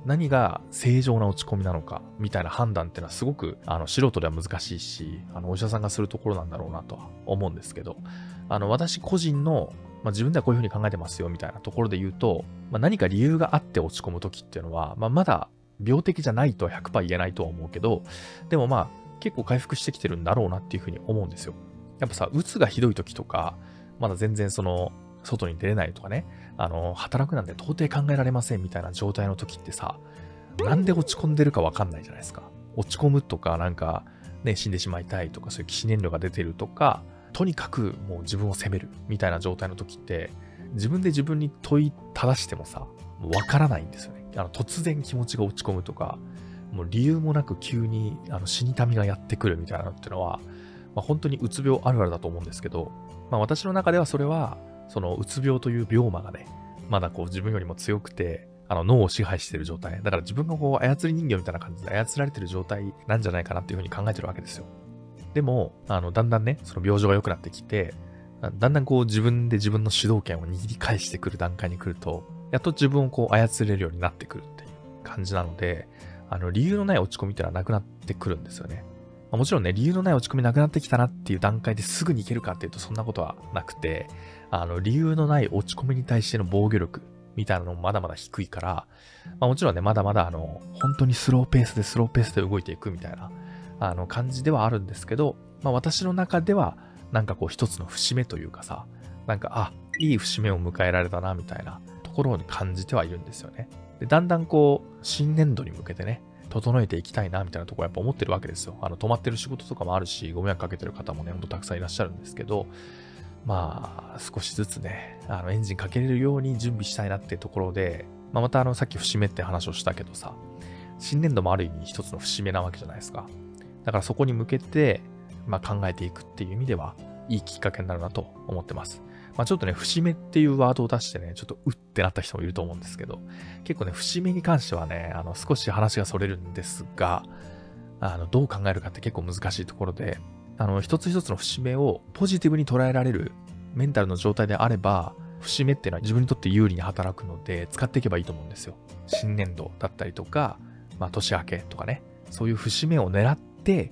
何が正常な落ち込みなのかみたいな判断っていうのはすごくあの素人では難しいし、あのお医者さんがするところなんだろうなとは思うんですけど、あの私個人の、まあ、自分ではこういうふうに考えてますよみたいなところで言うと、まあ、何か理由があって落ち込むときっていうのは、まあ、まだ病的じゃないとは ひゃくパーセント 言えないとは思うけど、でもまあ結構回復してきてるんだろうなっていうふうに思うんですよ。やっぱさ、うつがひどいときとか、まだ全然その外に出れないとかね、あの働くなんて到底考えられませんみたいな状態の時ってさ、なんで落ち込んでるかわかんないじゃないですか。落ち込むとか、なんかね、死んでしまいたいとか、そういう起死燃料が出てるとか、とにかくもう自分を責めるみたいな状態の時って、自分で自分に問いただしてもさ、わからないんですよね。あの突然気持ちが落ち込むとか、もう理由もなく急にあの死にたみがやってくるみたいなのっていうのは、まあ、本当にうつ病あるあるだと思うんですけど、まあ、私の中ではそれは、そのうつ病という病魔がね、まだこう自分よりも強くて、あの脳を支配している状態。だから自分がこう操り人形みたいな感じで操られている状態なんじゃないかなっていうふうに考えてるわけですよ。でも、あの、だんだんね、その病状が良くなってきて、だんだんこう自分で自分の主導権を握り返してくる段階に来ると、やっと自分をこう操れるようになってくるっていう感じなので、あの、理由のない落ち込みってのはなくなってくるんですよね。まあ、もちろんね、理由のない落ち込みなくなってきたなっていう段階ですぐにいけるかっていうとそんなことはなくて、あの、理由のない落ち込みに対しての防御力みたいなのもまだまだ低いから、まあ、もちろんね、まだまだあの、本当にスローペースでスローペースで動いていくみたいな、あの、感じではあるんですけど、まあ、私の中では、なんかこう一つの節目というかさ、なんか、あ、いい節目を迎えられたな、みたいなところに感じてはいるんですよね。で、だんだんこう、新年度に向けてね、整えていきたいな、みたいなところやっぱ思ってるわけですよ。あの、止まってる仕事とかもあるし、ご迷惑かけてる方もね、ほんとたくさんいらっしゃるんですけど、まあ、少しずつね、あの、エンジンかけれるように準備したいなっていうところで、まあ、またあの、さっき節目って話をしたけどさ、新年度もある意味一つの節目なわけじゃないですか。だからそこに向けて、まあ、考えていくっていう意味では、いいきっかけになるなと思ってます。まあ、ちょっとね、節目っていうワードを出してね、ちょっとうってなった人もいると思うんですけど、結構ね、節目に関してはね、あの、少し話がそれるんですが、あの、どう考えるかって結構難しいところで、あの、一つ一つの節目をポジティブに捉えられるメンタルの状態であれば、節目っていうのは自分にとって有利に働くので、使っていけばいいと思うんですよ。新年度だったりとか、まあ、年明けとかね、そういう節目を狙って、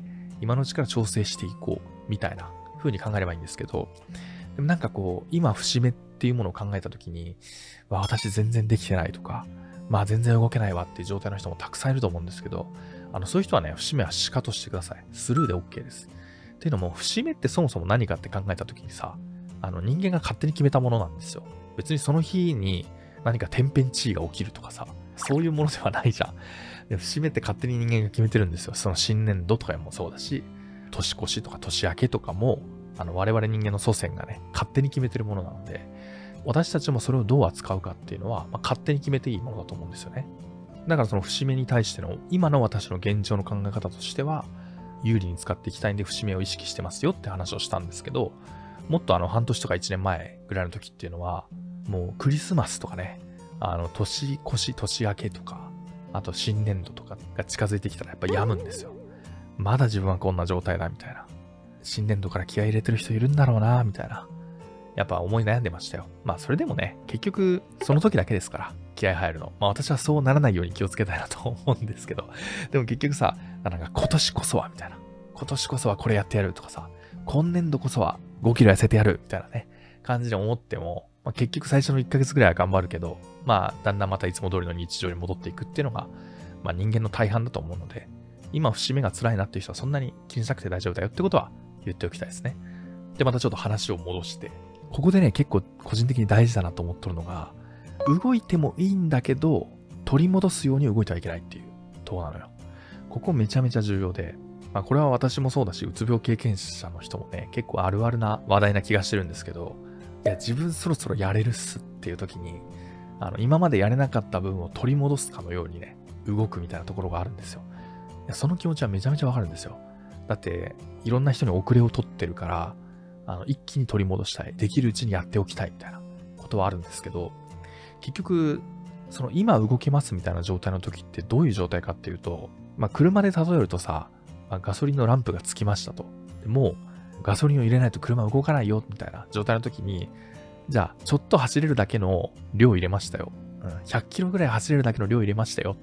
今のうちから調整していこう、みたいな風に考えればいいんですけど、でもなんかこう、今節目っていうものを考えたときに、わ、私全然できてないとか、まあ全然動けないわっていう状態の人もたくさんいると思うんですけど、あの、そういう人はね、節目はシカとしてください。スルーで OK です。っていうのも、節目ってそもそも何かって考えたときにさ、あの、人間が勝手に決めたものなんですよ。別にその日に何か天変地異が起きるとかさ、そういうものではないじゃん。で、節目って勝手に人間が決めてるんですよ。その新年度とかもそうだし、年越しとか年明けとかも、あの、我々人間の祖先がね、勝手に決めてるものなので、私たちもそれをどう扱うかっていうのは、まあ、勝手に決めていいものだと思うんですよね。だからその節目に対しての、今の私の現状の考え方としては、有利に使っていきたいんで節目を意識してますよって話をしたんですけど、もっとあの半年とかいちねんまえぐらいの時っていうのは、もうクリスマスとかね、あの年越し、年明けとか、あと新年度とかが近づいてきたらやっぱ病むんですよ。まだ自分はこんな状態だみたいな。新年度から気合い入れてる人いるんだろうなみたいな。やっぱ思い悩んでましたよ。まあそれでもね、結局その時だけですから、気合入るの。まあ私はそうならないように気をつけたいなと思うんですけど、でも結局さ、なんか今年こそはみたいな。今年こそはこれやってやるとかさ、今年度こそはごキロ痩せてやるみたいなね、感じで思っても、まあ、結局最初のいっかげつぐらいは頑張るけど、まあだんだんまたいつも通りの日常に戻っていくっていうのが、まあ人間の大半だと思うので、今節目が辛いなっていう人はそんなに気にしなくて大丈夫だよってことは言っておきたいですね。で、またちょっと話を戻して、ここでね、結構個人的に大事だなと思っとるのが、動いてもいいんだけど、取り戻すように動いてはいけないっていうとこなのよ。ここめちゃめちゃ重要で、まあこれは私もそうだし、うつ病経験者の人もね、結構あるあるな話題な気がしてるんですけど、いや、自分そろそろやれるっすっていう時に、あの、今までやれなかった分を取り戻すかのようにね、動くみたいなところがあるんですよ。いや、その気持ちはめちゃめちゃわかるんですよ。だって、いろんな人に遅れを取ってるから、あの、一気に取り戻したい。できるうちにやっておきたいみたいなことはあるんですけど、結局、その今動けますみたいな状態の時ってどういう状態かっていうと、まあ車で例えるとさ、まあ、ガソリンのランプがつきましたと。でもうガソリンを入れないと車動かないよみたいな状態の時に、じゃあちょっと走れるだけの量入れましたよ。うん、ひゃっキロぐらい走れるだけの量入れましたよ。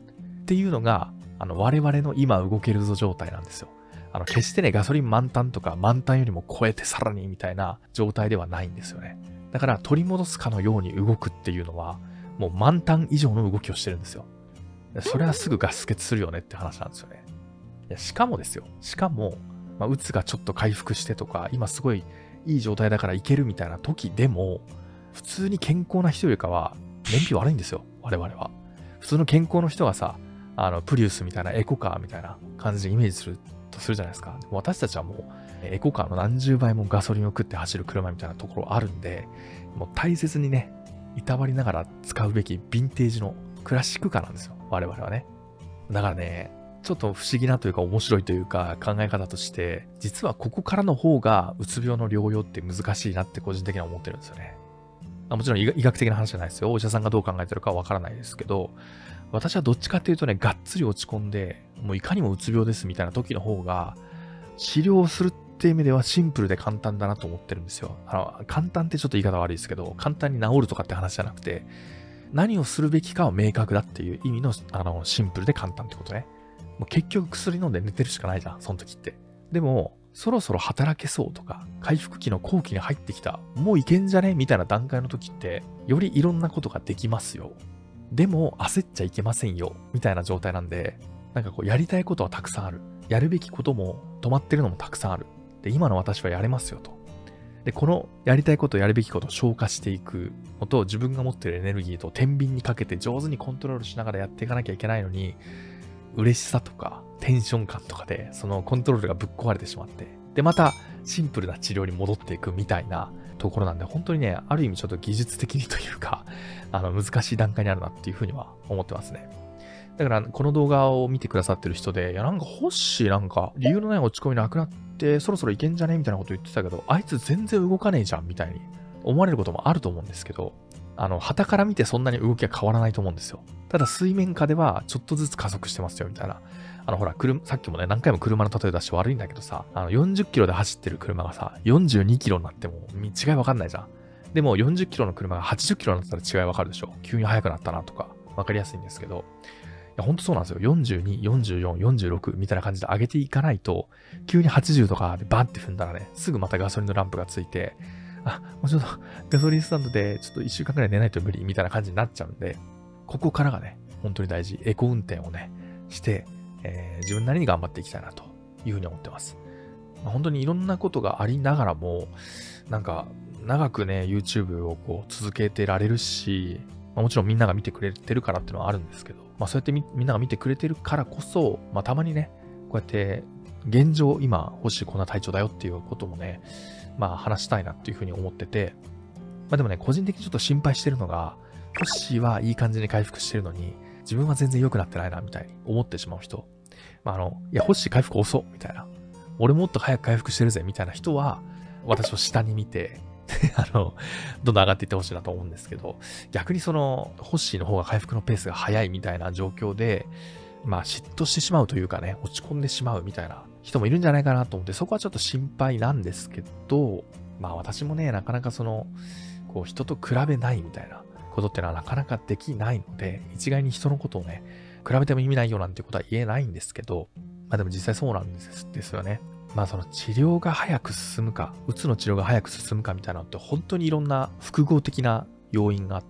っていうのが、あの、我々の今動けるぞ状態なんですよ。あの、決してね、ガソリン満タンとか満タンよりも超えてさらにみたいな状態ではないんですよね。だから取り戻すかのように動くっていうのは、もう満タン以上の動きをしてるんですよ。それはすぐガス欠するよねって話なんですよね。いやしかもですよ。しかも、まあ、うつがちょっと回復してとか、今すごいいい状態だからいけるみたいな時でも、普通に健康な人よりかは、燃費悪いんですよ。我々は。普通の健康の人がさ、あの、プリウスみたいなエコカーみたいな感じでイメージするとするじゃないですか。でも私たちはもう、エコカーの何十倍もガソリンを食って走る車みたいなところあるんで、もう大切にね、いたわりながら使うべきヴィンテージのクラシックカーなんですよ。我々はね。だからね、ちょっと不思議なというか面白いというか考え方として、実はここからの方がうつ病の療養って難しいなって個人的には思ってるんですよね。もちろん医学的な話じゃないですよ。お医者さんがどう考えてるかはわからないですけど、私はどっちかっていうとね、がっつり落ち込んで、もういかにもうつ病ですみたいな時の方が、治療するっていう意味ではシンプルで簡単だなと思ってるんですよ。あの、簡単ってちょっと言い方悪いですけど、簡単に治るとかって話じゃなくて、何をするべきかは明確だっていう意味の、あの、シンプルで簡単ってことね。もう結局薬飲んで寝てるしかないじゃん、その時って。でも、そろそろ働けそうとか、回復期の後期に入ってきた、もういけんじゃねみたいな段階の時って、よりいろんなことができますよ。でも、焦っちゃいけませんよ。みたいな状態なんで、なんかこう、やりたいことはたくさんある。やるべきことも止まってるのもたくさんある。で、今の私はやれますよと。で、このやりたいこと、やるべきことを消化していくのと、自分が持ってるエネルギーと天秤にかけて上手にコントロールしながらやっていかなきゃいけないのに、嬉しさとかテンション感とかでそのコントロールがぶっ壊れてしまって、でまたシンプルな治療に戻っていくみたいなところなんで、本当にね、ある意味ちょっと技術的にというか、あの難しい段階にあるなっていうふうには思ってますね。だからこの動画を見てくださってる人で、いやなんかホッシーなんか理由のない落ち込みなくなってそろそろいけんじゃねみたいなこと言ってたけど、あいつ全然動かねえじゃんみたいに思われることもあると思うんですけど、あの、旗から見てそんなに動きが変わらないと思うんですよ。ただ水面下ではちょっとずつ加速してますよみたいな。あのほら、車、さっきもね、何回も車の例え出して悪いんだけどさ、あのよんじゅっキロで走ってる車がさ、よんじゅうにキロになっても違いわかんないじゃん。でもよんじゅっキロの車がはちじゅっキロになったら違いわかるでしょ。急に速くなったなとか、わかりやすいんですけど、いや、ほんとそうなんですよ。よんじゅうに、よんじゅうよん、よんじゅうろくみたいな感じで上げていかないと、急にはちじゅうとかでバンって踏んだらね、すぐまたガソリンのランプがついて、あ、もうちょっとガソリンスタンドでちょっといっしゅうかんくらい寝ないと無理みたいな感じになっちゃうんで、ここからがね、本当に大事。エコ運転をね、して、えー、自分なりに頑張っていきたいなというふうに思ってます。まあ、本当にいろんなことがありながらも、なんか長くね、YouTube をこう続けてられるし、まあ、もちろんみんなが見てくれてるからっていうのはあるんですけど、まあそうやって み, みんなが見てくれてるからこそ、まあたまにね、こうやって現状今欲しいこんな体調だよっていうこともね、まあ話したいなっていうふうに思ってて、まあでもね、個人的にちょっと心配してるのが、ホッシーはいい感じに回復してるのに、自分は全然良くなってないなみたいに思ってしまう人。まああの、いや、ホッシー回復遅みたいな。俺もっと早く回復してるぜみたいな人は、私を下に見て、あの、どんどん上がっていってほしいなと思うんですけど、逆にその、ホッシーの方が回復のペースが早いみたいな状況で、まあ嫉妬してしまうというかね、落ち込んでしまうみたいな人もいるんじゃないかなと思って、そこはちょっと心配なんですけど、まあ私もね、なかなかその、こう人と比べないみたいなことってのはなかなかできないので、一概に人のことをね、比べても意味ないよなんてことは言えないんですけど、まあでも実際そうなんですですよね。まあその治療が早く進むか、うつの治療が早く進むかみたいなのって本当にいろんな複合的な要因があって、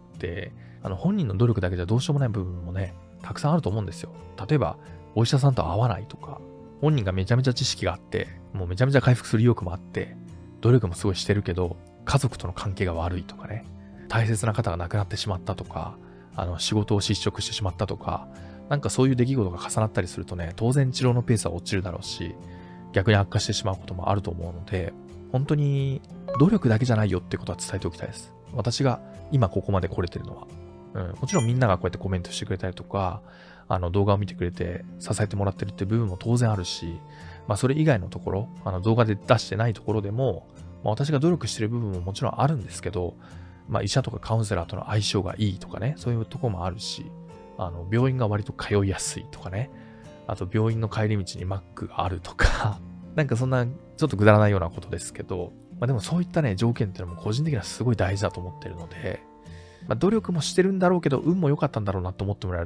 あの本人の努力だけじゃどうしようもない部分もね、たくさんあると思うんですよ。例えば、お医者さんと会わないとか、本人がめちゃめちゃ知識があって、もうめちゃめちゃ回復する意欲もあって、努力もすごいしてるけど、家族との関係が悪いとかね、大切な方が亡くなってしまったとか、あの仕事を失職してしまったとか、なんかそういう出来事が重なったりするとね、当然治療のペースは落ちるだろうし、逆に悪化してしまうこともあると思うので、本当に努力だけじゃないよってことは伝えておきたいです。私が今ここまで来れてるのは。うん、もちろんみんながこうやってコメントしてくれたりとか、あの動画を見てくれて支えてもらってるって部分も当然あるし、まあそれ以外のところ、あの動画で出してないところでも、まあ、私が努力してる部分ももちろんあるんですけど、まあ医者とかカウンセラーとの相性がいいとかね、そういうところもあるし、あの病院が割と通いやすいとかね、あと病院の帰り道にマックがあるとか、なんかそんなちょっとくだらないようなことですけど、まあでもそういったね、条件っていうのも個人的にはすごい大事だと思ってるので、まあ努力もしてるんだろうけど、運も良かったんだろうなと思ってもらえると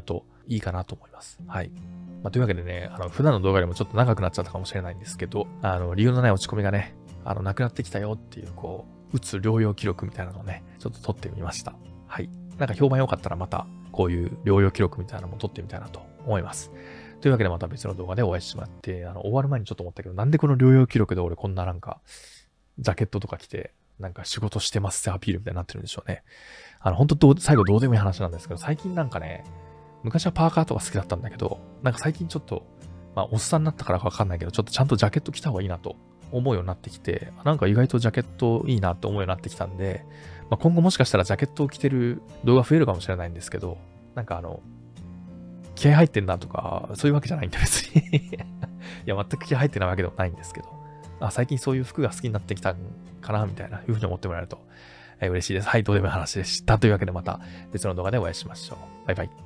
いいかなと思います。はい。まあ、というわけでね、あの、普段の動画でもちょっと長くなっちゃったかもしれないんですけど、あの、理由のない落ち込みがね、あの、なくなってきたよっていう、こう、うつ療養記録みたいなのをね、ちょっと撮ってみました。はい。なんか評判良かったらまた、こういう療養記録みたいなのも撮ってみたいなと思います。というわけでまた別の動画でお会いしまって、あの、終わる前にちょっと思ったけど、なんでこの療養記録で俺こんななんか、ジャケットとか着て、なんか仕事してますってアピールみたいになってるんでしょうね。あの、本当どう、最後どうでもいい話なんですけど、最近なんかね、昔はパーカーとか好きだったんだけど、なんか最近ちょっと、まあ、おっさんになったからかわかんないけど、ちょっとちゃんとジャケット着た方がいいなと思うようになってきて、なんか意外とジャケットいいなって思うようになってきたんで、まあ、今後もしかしたらジャケットを着てる動画増えるかもしれないんですけど、なんかあの、気合入ってんなとか、そういうわけじゃないんで別に。いや、全く気合入ってないわけでもないんですけど、あ、最近そういう服が好きになってきたんかな、みたいな、いうふうに思ってもらえると、えー、嬉しいです。はい、どうでもいい話でした。というわけでまた別の動画でお会いしましょう。バイバイ。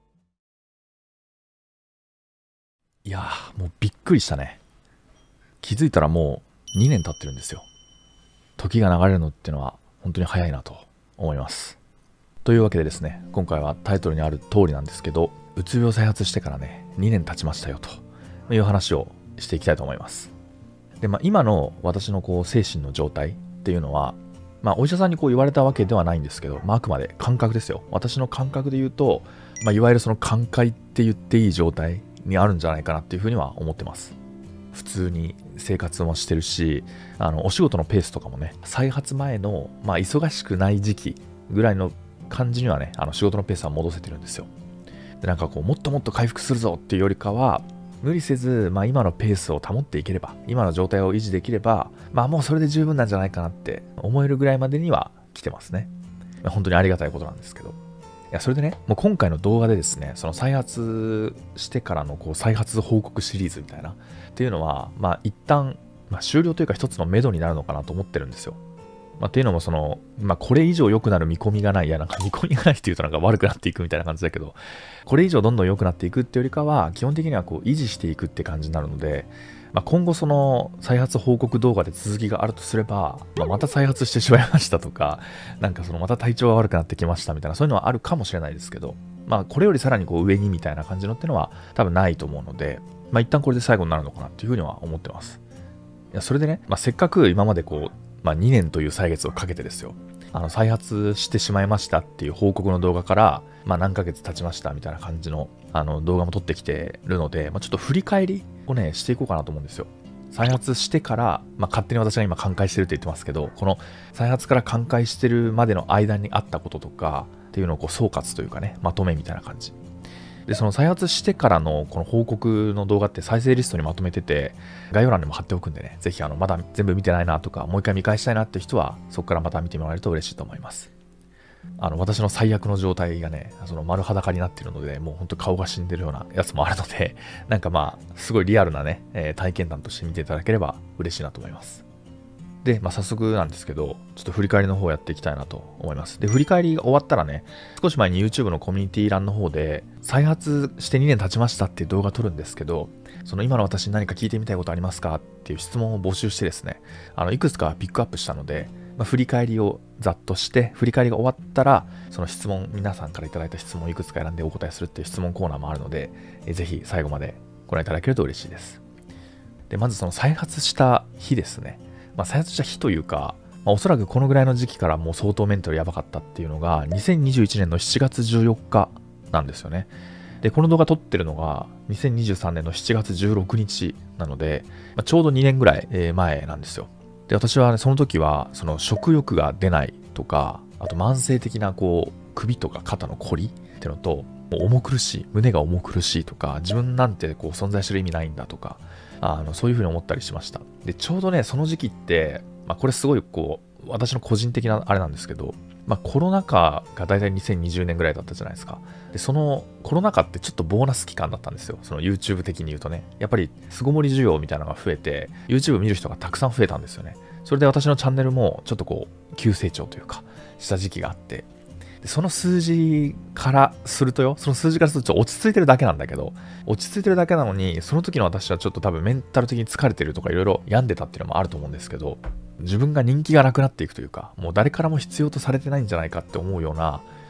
いやー、もうびっくりしたね。気づいたらもうにねん経ってるんですよ。時が流れるのっていうのは本当に早いなと思います。というわけでですね、今回はタイトルにある通りなんですけど、うつ病を再発してからね、にねん経ちましたよという話をしていきたいと思います。で、まあ今の私のこう精神の状態っていうのは、まあお医者さんにこう言われたわけではないんですけど、まああくまで感覚ですよ。私の感覚で言うと、まあいわゆるその寛解って言っていい状態にあるんじゃないかなっていうふうには思ってます。普通に生活もしてるし、あのお仕事のペースとかもね、再発前の、まあ、忙しくない時期ぐらいの感じにはね、あの仕事のペースは戻せてるんですよ。で、なんかこうもっともっと回復するぞっていうよりかは、無理せず、まあ、今のペースを保っていければ、今の状態を維持できれば、まあもうそれで十分なんじゃないかなって思えるぐらいまでには来てますね。本当にありがたいことなんですけど。いや、それでね、もう今回の動画でですね、その再発してからのこう再発報告シリーズみたいなっていうのは、まあ一旦、まあ、終了というか一つの目処になるのかなと思ってるんですよ。まあ、っていうのもその、まあこれ以上良くなる見込みがない、いやなんか見込みがないっていうとなんか悪くなっていくみたいな感じだけど、これ以上どんどん良くなっていくっていうよりかは、基本的にはこう維持していくって感じになるので、まあ、今後その再発報告動画で続きがあるとすれば、まあ、また再発してしまいましたとか、なんかそのまた体調が悪くなってきましたみたいな、そういうのはあるかもしれないですけど、まあこれよりさらにこう上にみたいな感じのっていうのは多分ないと思うので、まあ一旦これで最後になるのかなっていうふうには思ってます。いや、それでね、まあ、せっかく今までこう、まあにねんという歳月をかけてですよ、あの再発してしまいましたっていう報告の動画から、まあ何ヶ月経ちましたみたいな感じのあの動画も撮ってきてるので、まあ、ちょっと振り返りをね、していこうかなと思うんですよ。再発してから、まあ、勝手に私が今寛解してるって言ってますけど、この再発から寛解してるまでの間にあったこととかっていうのをこう総括というかね、まとめみたいな感じ。で、その再発してからのこの報告の動画って再生リストにまとめてて、概要欄にも貼っておくんでね、ぜひあのまだ全部見てないなとか、もう一回見返したいなって人は、そこからまた見てもらえると嬉しいと思います。あの私の最悪の状態がね、その丸裸になっているので、もう本当顔が死んでるようなやつもあるので、なんかまあ、すごいリアルなね、えー、体験談として見ていただければ嬉しいなと思います。で、まあ早速なんですけど、ちょっと振り返りの方をやっていきたいなと思います。で、振り返りが終わったらね、少し前に YouTube のコミュニティ欄の方で、再発してにねん経ちましたっていう動画撮るんですけど、その今の私に何か聞いてみたいことありますかっていう質問を募集してですね、あのいくつかピックアップしたので、まあ、振り返りをざっとして、振り返りが終わったら、その質問、皆さんからいただいた質問をいくつか選んでお答えするっていう質問コーナーもあるので、えぜひ最後までご覧いただけると嬉しいです。で、まずその再発した日ですね。まあ、再発した日というか、まあ、おそらくこのぐらいの時期からもう相当メンタルやばかったっていうのが、にせんにじゅういちねんのしちがつじゅうよっかなんですよね。で、この動画撮ってるのが、にせんにじゅうさんねんのしちがつじゅうろくにちなので、まあ、ちょうどにねんぐらい前なんですよ。で、私は、ね、その時は、その食欲が出ないとか、あと慢性的なこう、首とか肩のこりっていうのと、もう重苦しい、胸が重苦しいとか、自分なんてこう存在してる意味ないんだとか、あのそういうふうに思ったりしました。で、ちょうどね、その時期って、まあ、これすごいこう、私の個人的なあれなんですけど、まあ、コロナ禍がだいたいにせんにじゅうねんぐらいだったじゃないですか。で、そのコロナ禍ってちょっとボーナス期間だったんですよ。その YouTube 的に言うとね。やっぱり巣ごもり需要みたいなのが増えて、YouTube 見る人がたくさん増えたんですよね。それで私のチャンネルもちょっとこう、急成長というか、した時期があって、でその数字からするとよ、その数字からするとちょっと落ち着いてるだけなんだけど、落ち着いてるだけなのに、その時の私はちょっと多分メンタル的に疲れてるとかいろいろ病んでたっていうのもあると思うんですけど、自分が人気がなくなっていくというか、もう誰からも必要とされてないんじゃないかって思うような、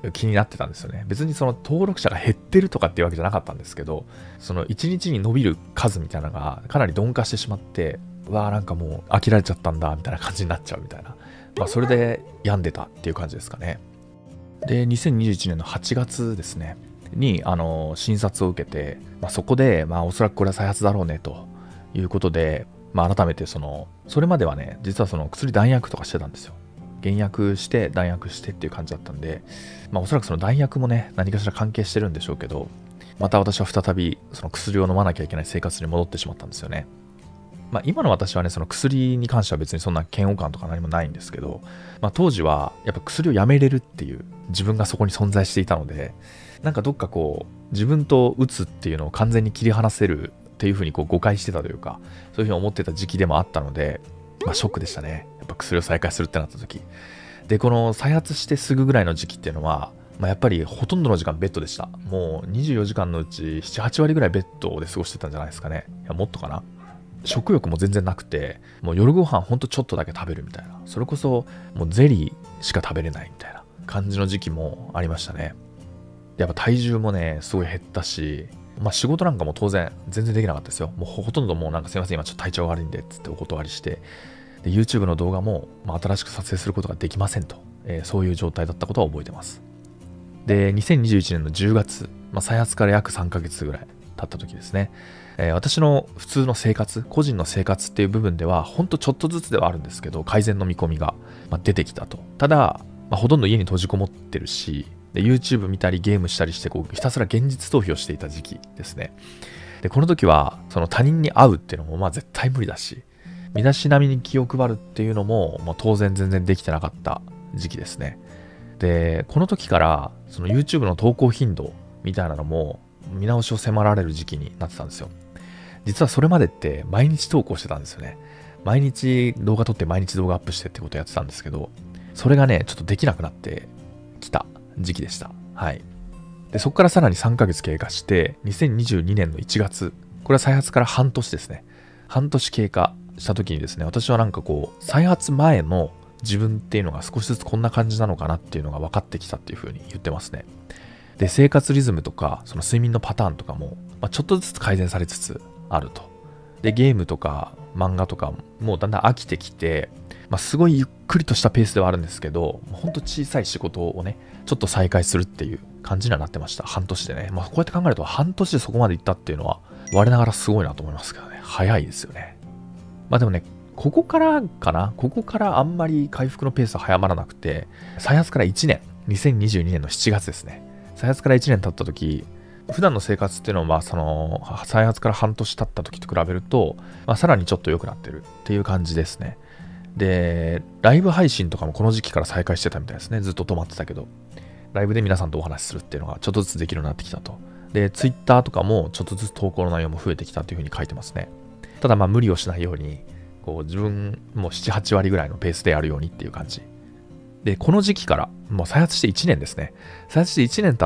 気になってたんですよね。別にその登録者が減ってるとかっていうわけじゃなかったんですけど、そのいちにちに伸びる数みたいなのがかなり鈍化してしまって、うわーなんかもう飽きられちゃったんだみたいな感じになっちゃうみたいな。まあそれで病んでたっていう感じですかね。で、にせんにじゅういちねんのはちがつですね、に、あの、診察を受けて、まあそこで、まあおそらくこれは再発だろうねということで、まあ改めてその、それまではね、実はその薬弾薬とかしてたんですよ。減薬して弾薬してっていう感じだったんで、まあおそらくその弾薬もね、何かしら関係してるんでしょうけど、また私は再びその薬を飲まなきゃいけない生活に戻ってしまったんですよね。まあ今の私はね、その薬に関しては別にそんな嫌悪感とか何もないんですけど、まあ当時はやっぱ薬をやめれるっていう自分がそこに存在していたので、なんかどっかこう自分とうつっていうのを完全に切り離せるっていうふうにこう誤解してたというか、そういうふうに思ってた時期でもあったので、まあショックでしたね。やっぱ薬を再開するってなった時。で、この再発してすぐぐらいの時期っていうのは、まあ、やっぱりほとんどの時間ベッドでした。もうにじゅうよじかんのうちなな、はちわりぐらいベッドで過ごしてたんじゃないですかね。いや、もっとかな。食欲も全然なくて、もう夜ご飯ほんとちょっとだけ食べるみたいな。それこそもうゼリーしか食べれないみたいな感じの時期もありましたね。やっぱ体重もね、すごい減ったし、まあ仕事なんかも当然全然できなかったですよ。もうほとんどもうなんかすいません、今ちょっと体調悪いんでっつってお断りして、で YouTube の動画も、まあ、新しく撮影することができませんと、えー、そういう状態だったことは覚えてます。で、にせんにじゅういちねんのじゅうがつ、まあ、再発から約さんかげつぐらい経った時ですね、えー、私の普通の生活、個人の生活っていう部分では、ほんとちょっとずつではあるんですけど、改善の見込みが、まあ、出てきたと。ただ、まあ、ほとんど家に閉じこもってるし、で YouTube 見たりゲームしたりしてこうひたすら現実逃避をしていた時期ですね。で、この時はその他人に会うっていうのもまあ絶対無理だし、身だしなみに気を配るっていうのも、もう当然全然できてなかった時期ですね。で、この時からその YouTube の投稿頻度みたいなのも見直しを迫られる時期になってたんですよ。実はそれまでって毎日投稿してたんですよね。毎日動画撮って毎日動画アップしてってことをやってたんですけど、それがね、ちょっとできなくなってきた時期でした。はい。で、そこからさらにさんかげつ経過して、にせんにじゅうにねんのいちがつ、これは再発から半年ですね。半年経過した時にですね、私はなんかこう、再発前の自分っていうのが少しずつこんな感じなのかなっていうのが分かってきたっていう風に言ってますね。で、生活リズムとか、その睡眠のパターンとかも、まあ、ちょっとずつ改善されつつあると。で、ゲームとか漫画とかもうだんだん飽きてきて、まあ、すごいゆっくりとしたペースではあるんですけど、ほんと小さい仕事をね、ちょっと再開するっていう感じにはなってました。半年でね。まあ、こうやって考えると半年でそこまで行ったっていうのは、我ながらすごいなと思いますけどね。早いですよね。まあでもね、ここからかなここからあんまり回復のペースは早まらなくて、再発からいちねん、にせんにじゅうにねんのしちがつですね。再発からいちねん経った時、普段の生活っていうのは、まあその、再発から半年経った時と比べると、まあさらにちょっと良くなってるっていう感じですね。で、ライブ配信とかもこの時期から再開してたみたいですね。ずっと止まってたけど。ライブで皆さんとお話しするっていうのがちょっとずつできるようになってきたと。で、Twitter とかもちょっとずつ投稿の内容も増えてきたというふうに書いてますね。ただまあ無理をしないように、こう自分もなな、はちわりぐらいのペースでやるようにっていう感じ。で、この時期から、もう再発していちねんですね。再発していちねん経って、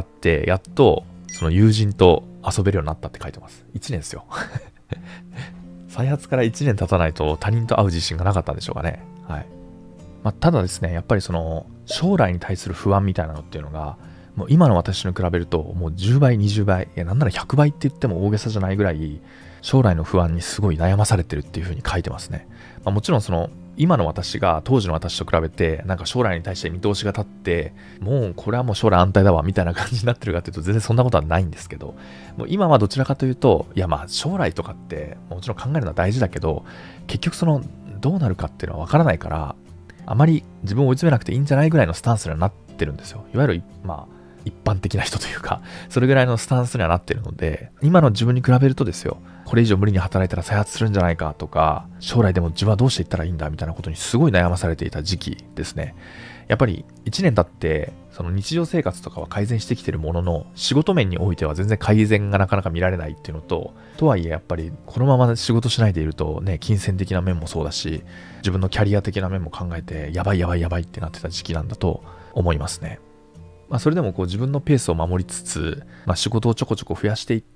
やっとその友人と遊べるようになったって書いてます。いちねんですよ。再発からいちねん経たないと他人と会う自信がなかったんでしょうかね。はい。まあ、ただですね、やっぱりその将来に対する不安みたいなのっていうのが、もう今の私に比べるともうじゅうばい、にじゅうばい、いやなんならひゃくばいって言っても大げさじゃないぐらい、将来の不安にすごい悩まされてるっていう風に書いてますね。まあ、もちろんその今の私が当時の私と比べてなんか将来に対して見通しが立ってもうこれはもう将来安泰だわみたいな感じになってるかというと全然そんなことはないんですけど、もう今はどちらかというといやまあ将来とかってもちろん考えるのは大事だけど結局そのどうなるかっていうのは分からないからあまり自分を追い詰めなくていいんじゃないぐらいのスタンスにはなってるんですよ。いわゆるまあ一般的な人というかそれぐらいのスタンスにはなってるので、今の自分に比べるとですよ、これ以上無理に働いたら再発するんじゃないかとか、将来でも自分はどうしていったらいいんだみたいなことにすごい悩まされていた時期ですね。やっぱりいちねん経ってその日常生活とかは改善してきてるものの、仕事面においては全然改善がなかなか見られないっていうのと、とはいえやっぱりこのまま仕事しないでいるとね、金銭的な面もそうだし、自分のキャリア的な面も考えてやばいやばいやばいってなってた時期なんだと思いますね。まあ、それでもこう自分のペースを守りつつ、まあ、仕事をちょこちょこ増やしていって、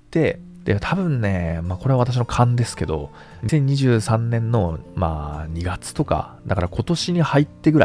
で、多分ね、まあこれは私の勘ですけど、にせんにじゅうさんねんのまあにがつとか、だから今年に入ってぐらい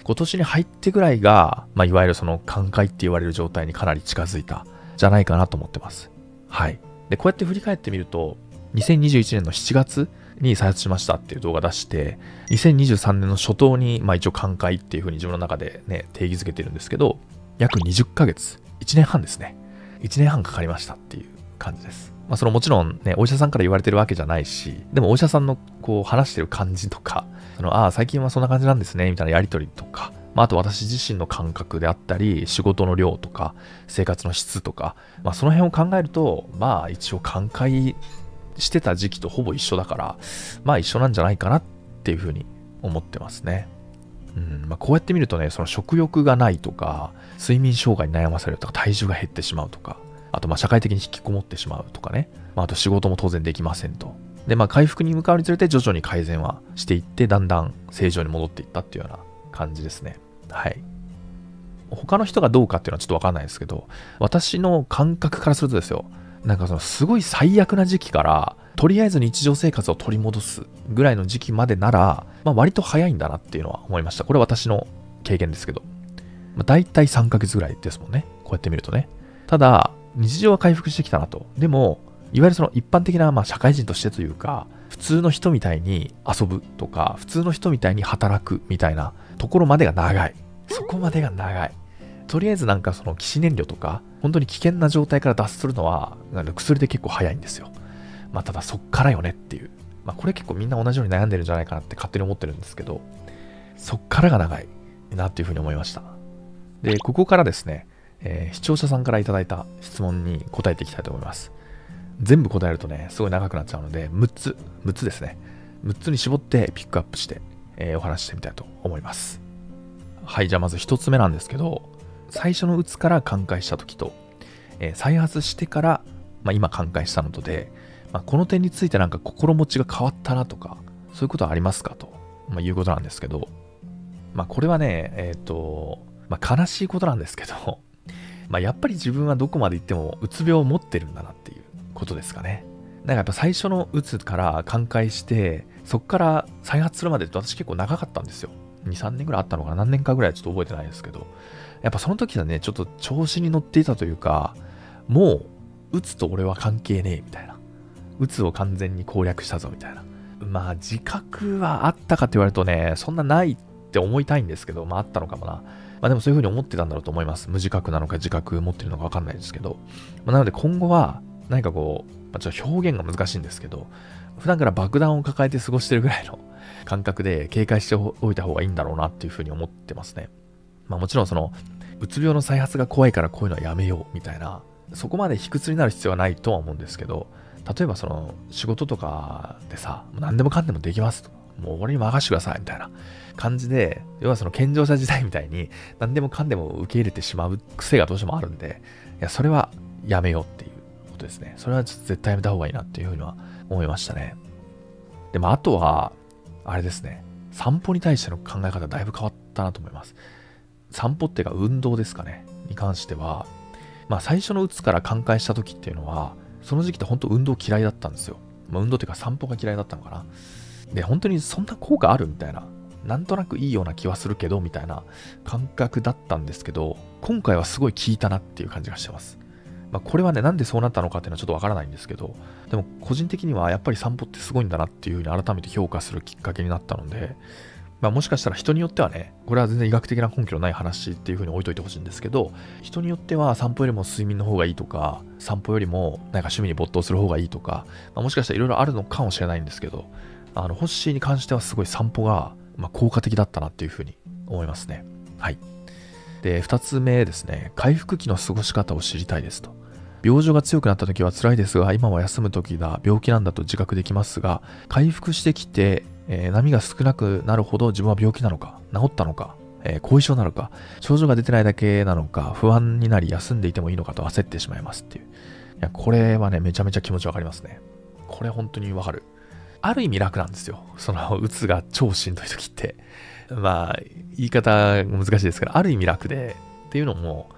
今年に入ってぐらいが、まあ、いわゆるその寛解って言われる状態にかなり近づいたじゃないかなと思ってます。はい。で、こうやって振り返ってみると、にせんにじゅういちねんのしちがつに再発しましたっていう動画出して、にせんにじゅうさんねんの初頭に、まあ一応寛解っていう風に自分の中でね、定義づけてるんですけど、約にじゅっかげつ、いちねんはんですね。いちねんはんかかりましたっていう感じです。まあそのもちろんね、お医者さんから言われてるわけじゃないし、でもお医者さんのこう話してる感じとか、そのああ、最近はそんな感じなんですね、みたいなやりとりとか、まあ、あと私自身の感覚であったり、仕事の量とか、生活の質とか、まあその辺を考えると、まあ一応寛解してた時期とほぼ一緒だから、まあ一緒なんじゃないかなっていうふうに思ってますね。うんまあ、こうやって見るとね、その食欲がないとか、睡眠障害に悩まされるとか、体重が減ってしまうとか、あとまあ社会的に引きこもってしまうとかね、まあ、あと仕事も当然できませんと。で、まあ回復に向かうにつれて徐々に改善はしていって、だんだん正常に戻っていったっていうような感じですね。はい。他の人がどうかっていうのはちょっとわかんないですけど、私の感覚からするとですよ、なんかそのすごい最悪な時期から、とりあえず日常生活を取り戻すぐらいの時期までなら、まあ割と早いんだなっていうのは思いました。これは私の経験ですけど。まあ、大体さんかげつぐらいですもんね。こうやって見るとね。ただ、日常は回復してきたなと。でも、いわゆるその一般的なまあ社会人としてというか、普通の人みたいに遊ぶとか、普通の人みたいに働くみたいなところまでが長い。そこまでが長い。とりあえずなんかその起死燃料とか、本当に危険な状態から脱出するのは、薬で結構早いんですよ。まあただそっからよねっていう。まあこれ結構みんな同じように悩んでるんじゃないかなって勝手に思ってるんですけど、そっからが長いなっていうふうに思いました。で、ここからですね、えー視聴者さんからいただいた質問に答えていきたいと思います。全部答えるとね、すごい長くなっちゃうので、むっつ、むっつですね。むっつに絞ってピックアップして、えーお話ししてみたいと思います。はい、じゃあまず一つ目なんですけど、最初のうつから寛解した時と、えー再発してから、まあ、今寛解したのとで、まあ、この点についてなんか心持ちが変わったなとか、そういうことはありますかと、まあ、いうことなんですけど、まあこれはね、えっと、まあ悲しいことなんですけど、まあやっぱり自分はどこまで行ってもうつ病を持ってるんだなっていうことですかね。なんかやっぱ最初のうつから寛解して、そこから再発するまでって私結構長かったんですよ。に、さんねんぐらいあったのかな、何年かぐらいちょっと覚えてないですけど、やっぱその時はね、ちょっと調子に乗っていたというか、もう、うつと俺は関係ねえみたいな。うつを完全に攻略したぞみたいな。まあ自覚はあったかって言われるとね、そんなないって思いたいんですけど、まああったのかもな。まあでもそういう風に思ってたんだろうと思います。無自覚なのか自覚持ってるのかわかんないですけど。まあ、なので今後は、何かこう、まあ、ちょっと表現が難しいんですけど、普段から爆弾を抱えて過ごしてるぐらいの感覚で警戒しておいた方がいいんだろうなっていう風に思ってますね。まあもちろんその、うつ病の再発が怖いからこういうのはやめようみたいな、そこまで卑屈になる必要はないとは思うんですけど、例えばその仕事とかでさ、何でもかんでもできますと。もう俺に任せてくださいみたいな感じで、要はその健常者時代みたいに何でもかんでも受け入れてしまう癖がどうしてもあるんで、いや、それはやめようっていうことですね。それはちょっと絶対やめた方がいいなっていうふうには思いましたね。でもあとは、あれですね、散歩に対しての考え方だいぶ変わったなと思います。散歩っていうか運動ですかね、に関しては、まあ最初のうつから寛解した時っていうのは、その時期って本当運動嫌いだったんですよ。まあ、運動っていうか散歩が嫌いだったのかな。で、本当にそんな効果あるみたいな、なんとなくいいような気はするけど、みたいな感覚だったんですけど、今回はすごい効いたなっていう感じがしてます。まあ、これはね、なんでそうなったのかっていうのはちょっとわからないんですけど、でも個人的にはやっぱり散歩ってすごいんだなっていうふうに改めて評価するきっかけになったので、まあ、もしかしたら人によってはね、これは全然医学的な根拠のない話っていう風に置いといてほしいんですけど、人によっては散歩よりも睡眠の方がいいとか、散歩よりもなんか趣味に没頭する方がいいとか、まあ、もしかしたらいろいろあるのかもしれないんですけど、あのホッシーに関してはすごい散歩がまあ効果的だったなっていう風に思いますね。はい。で、二つ目ですね、回復期の過ごし方を知りたいですと。病状が強くなった時は辛いですが、今は休む時だ、病気なんだと自覚できますが、回復してきて、えー、波が少なくなるほど自分は病気なのか、治ったのか、えー、後遺症なのか、症状が出てないだけなのか、不安になり休んでいてもいいのかと焦ってしまいますっていう。いや、これはね、めちゃめちゃ気持ちわかりますね。これ本当にわかる。ある意味楽なんですよ。その、うつが超しんどい時って。まあ、言い方難しいですから、ある意味楽で、っていうのも、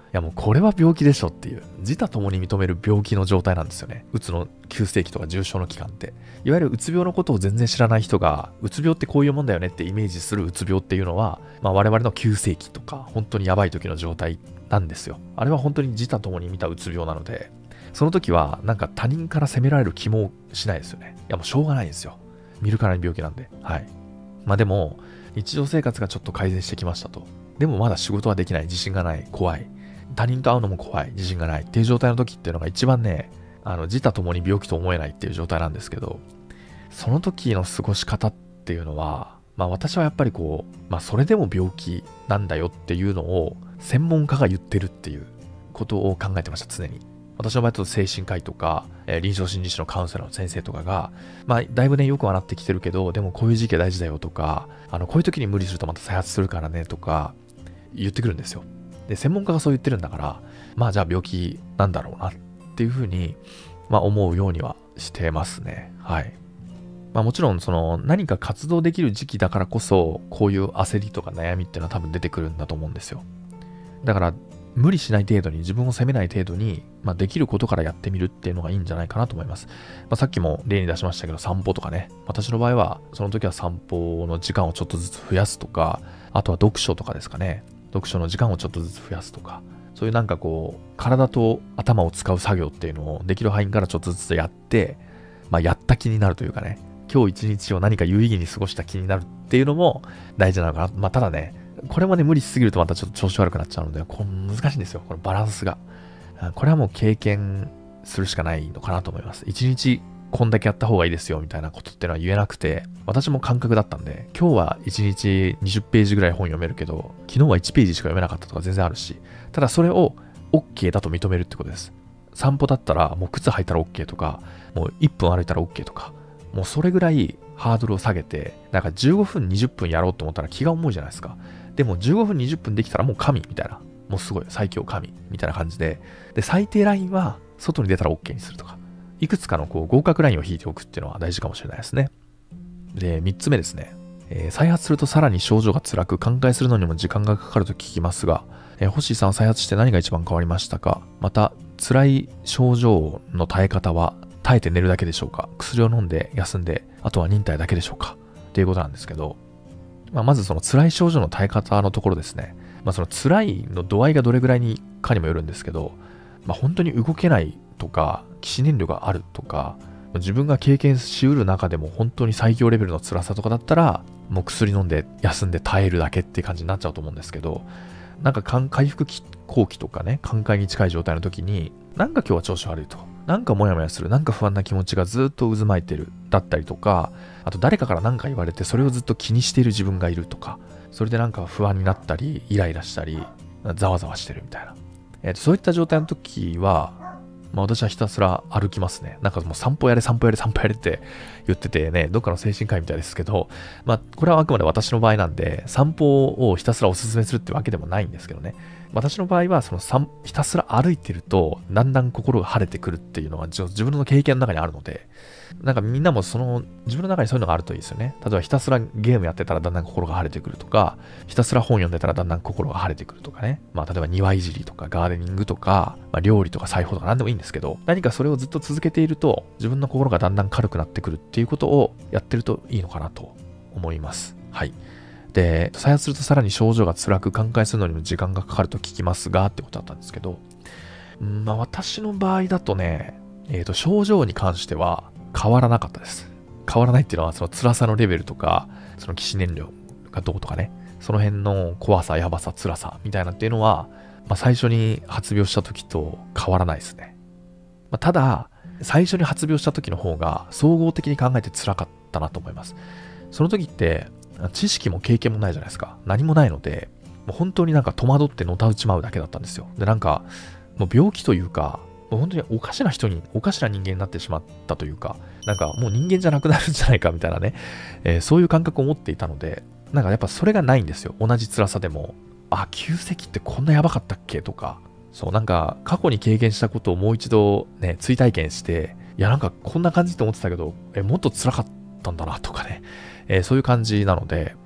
やもうこれは病気でしょっていう、自他ともに認める病気の状態なんですよね。うつの急性期とか重症の期間って。いわゆるうつ病のことを全然知らない人が、うつ病ってこういうもんだよねってイメージするうつ病っていうのは、まあ我々の急性期とか、本当にやばい時の状態なんですよ。あれは本当に自他ともに見たうつ病なので、その時はなんか他人から責められる気もしないですよね。いやもうしょうがないんですよ。見るからに病気なんで。はい。まあでも、日常生活がちょっと改善してきましたと。でもまだ仕事はできない、自信がない、怖い。他人と会うのも怖い、自信がないっていう状態の時っていうのが一番ね、あの自他ともに病気と思えないっていう状態なんですけど、その時の過ごし方っていうのは、まあ私はやっぱりこう、まあそれでも病気なんだよっていうのを専門家が言ってるっていうことを考えてました、常に。私の場合だと精神科医とか、えー、臨床心理士のカウンセラーの先生とかが、まあだいぶねよくはなってきてるけど、でもこういう時期は大事だよとか、あのこういう時に無理するとまた再発するからねとか言ってくるんですよ。で、専門家がそう言ってるんだから、まあじゃあ病気なんだろうなっていうふうに、まあ思うようにはしてますね。はい。まあもちろんその何か活動できる時期だからこそ、こういう焦りとか悩みっていうのは多分出てくるんだと思うんですよ。だから無理しない程度に、自分を責めない程度に、まあできることからやってみるっていうのがいいんじゃないかなと思います。まあさっきも例に出しましたけど、散歩とかね。私の場合は、その時は散歩の時間をちょっとずつ増やすとか、あとは読書とかですかね。読書の時間をちょっとずつ増やすとか、そういうなんかこう、体と頭を使う作業っていうのをできる範囲からちょっとずつやって、まあやった気になるというかね、今日一日を何か有意義に過ごした気になるっていうのも大事なのかな。まあただね、これもね、無理しすぎるとまたちょっと調子悪くなっちゃうので、これ難しいんですよ、このバランスが。これはもう経験するしかないのかなと思います。一日こんだけやった方がいいですよみたいなことっていうのは言えなくて、私も感覚だったんで、今日はいちにちにじゅっページぐらい本読めるけど、昨日はいちページしか読めなかったとか全然あるし、ただそれを OK だと認めるってことです。散歩だったらもう靴履いたら OK とか、もういっぷん歩いたら OK とか、もうそれぐらいハードルを下げて、なんかじゅうごふんにじゅっぷんやろうと思ったら気が重いじゃないですか。でもじゅうごふんにじゅっぷんできたらもう神みたいな、もうすごい最強神みたいな感じで、で最低ラインは外に出たら OK にするとか、いくつかのこう合格ラインを引いておくっていうのは大事かもしれないですね。で、みっつめですね。えー、再発するとさらに症状が辛く、寛解するのにも時間がかかると聞きますが、えー、星さんは再発して何が一番変わりましたか？また、辛い症状の耐え方は耐えて寝るだけでしょうか？薬を飲んで休んで、あとは忍耐だけでしょうか？っていうことなんですけど、まあ、まずその辛い症状の耐え方のところですね。まあ、その辛いの度合いがどれぐらいにかにもよるんですけど、まあ、本当に動けないとか、起死燃料があるとか、自分が経験しうる中でも本当に最強レベルの辛さとかだったら、もう薬飲んで休んで耐えるだけっていう感じになっちゃうと思うんですけど、なんか回復後期とかね、寛解に近い状態の時に、なんか今日は調子悪いと。なんかモヤモヤする。なんか不安な気持ちがずっと渦巻いてる。だったりとか、あと誰かから何か言われてそれをずっと気にしている自分がいるとか、それでなんか不安になったり、イライラしたり、ざわざわしてるみたいな。えーと、そういった状態の時は、まあ私はひたすら歩きますね。なんかもう散歩やれ散歩やれ散歩やれって言っててね、どっかの精神科医みたいですけど、まあこれはあくまで私の場合なんで、散歩をひたすらお勧めするってわけでもないんですけどね。私の場合はそのひたすら歩いてると、だんだん心が晴れてくるっていうのが自分の経験の中にあるので、なんかみんなもその自分の中にそういうのがあるといいですよね。例えばひたすらゲームやってたらだんだん心が晴れてくるとか、ひたすら本読んでたらだんだん心が晴れてくるとかね。まあ例えば庭いじりとかガーデニングとか、まあ、料理とか裁縫とか何でもいいんですけど、何かそれをずっと続けていると自分の心がだんだん軽くなってくるっていうことをやってるといいのかなと思います。はい。で、再発するとさらに症状が辛く寛解するのにも時間がかかると聞きますがってことだったんですけど、んまあ私の場合だとね、えっと症状に関しては変わらなかったです。変わらないっていうのはその辛さのレベルとか、その起死燃料がどうとかね、その辺の怖さ、やばさ、辛さみたいなっていうのは、まあ、最初に発病した時と変わらないですね。まあ、ただ、最初に発病した時の方が総合的に考えて辛かったなと思います。その時って知識も経験もないじゃないですか。何もないので、もう本当になんか戸惑ってのたうちまうだけだったんですよ。で、なんか、もう病気というか、もう本当におかしな人に、おかしな人間になってしまったというか、なんかもう人間じゃなくなるんじゃないかみたいなね、えー、そういう感覚を持っていたので、なんかやっぱそれがないんですよ。同じ辛さでも、あ、急性期ってこんなやばかったっけとか、そう、なんか過去に経験したことをもう一度ね、追体験して、いやなんかこんな感じって思ってたけど、え、もっと辛かったんだなとかね、えー、そういう感じなので、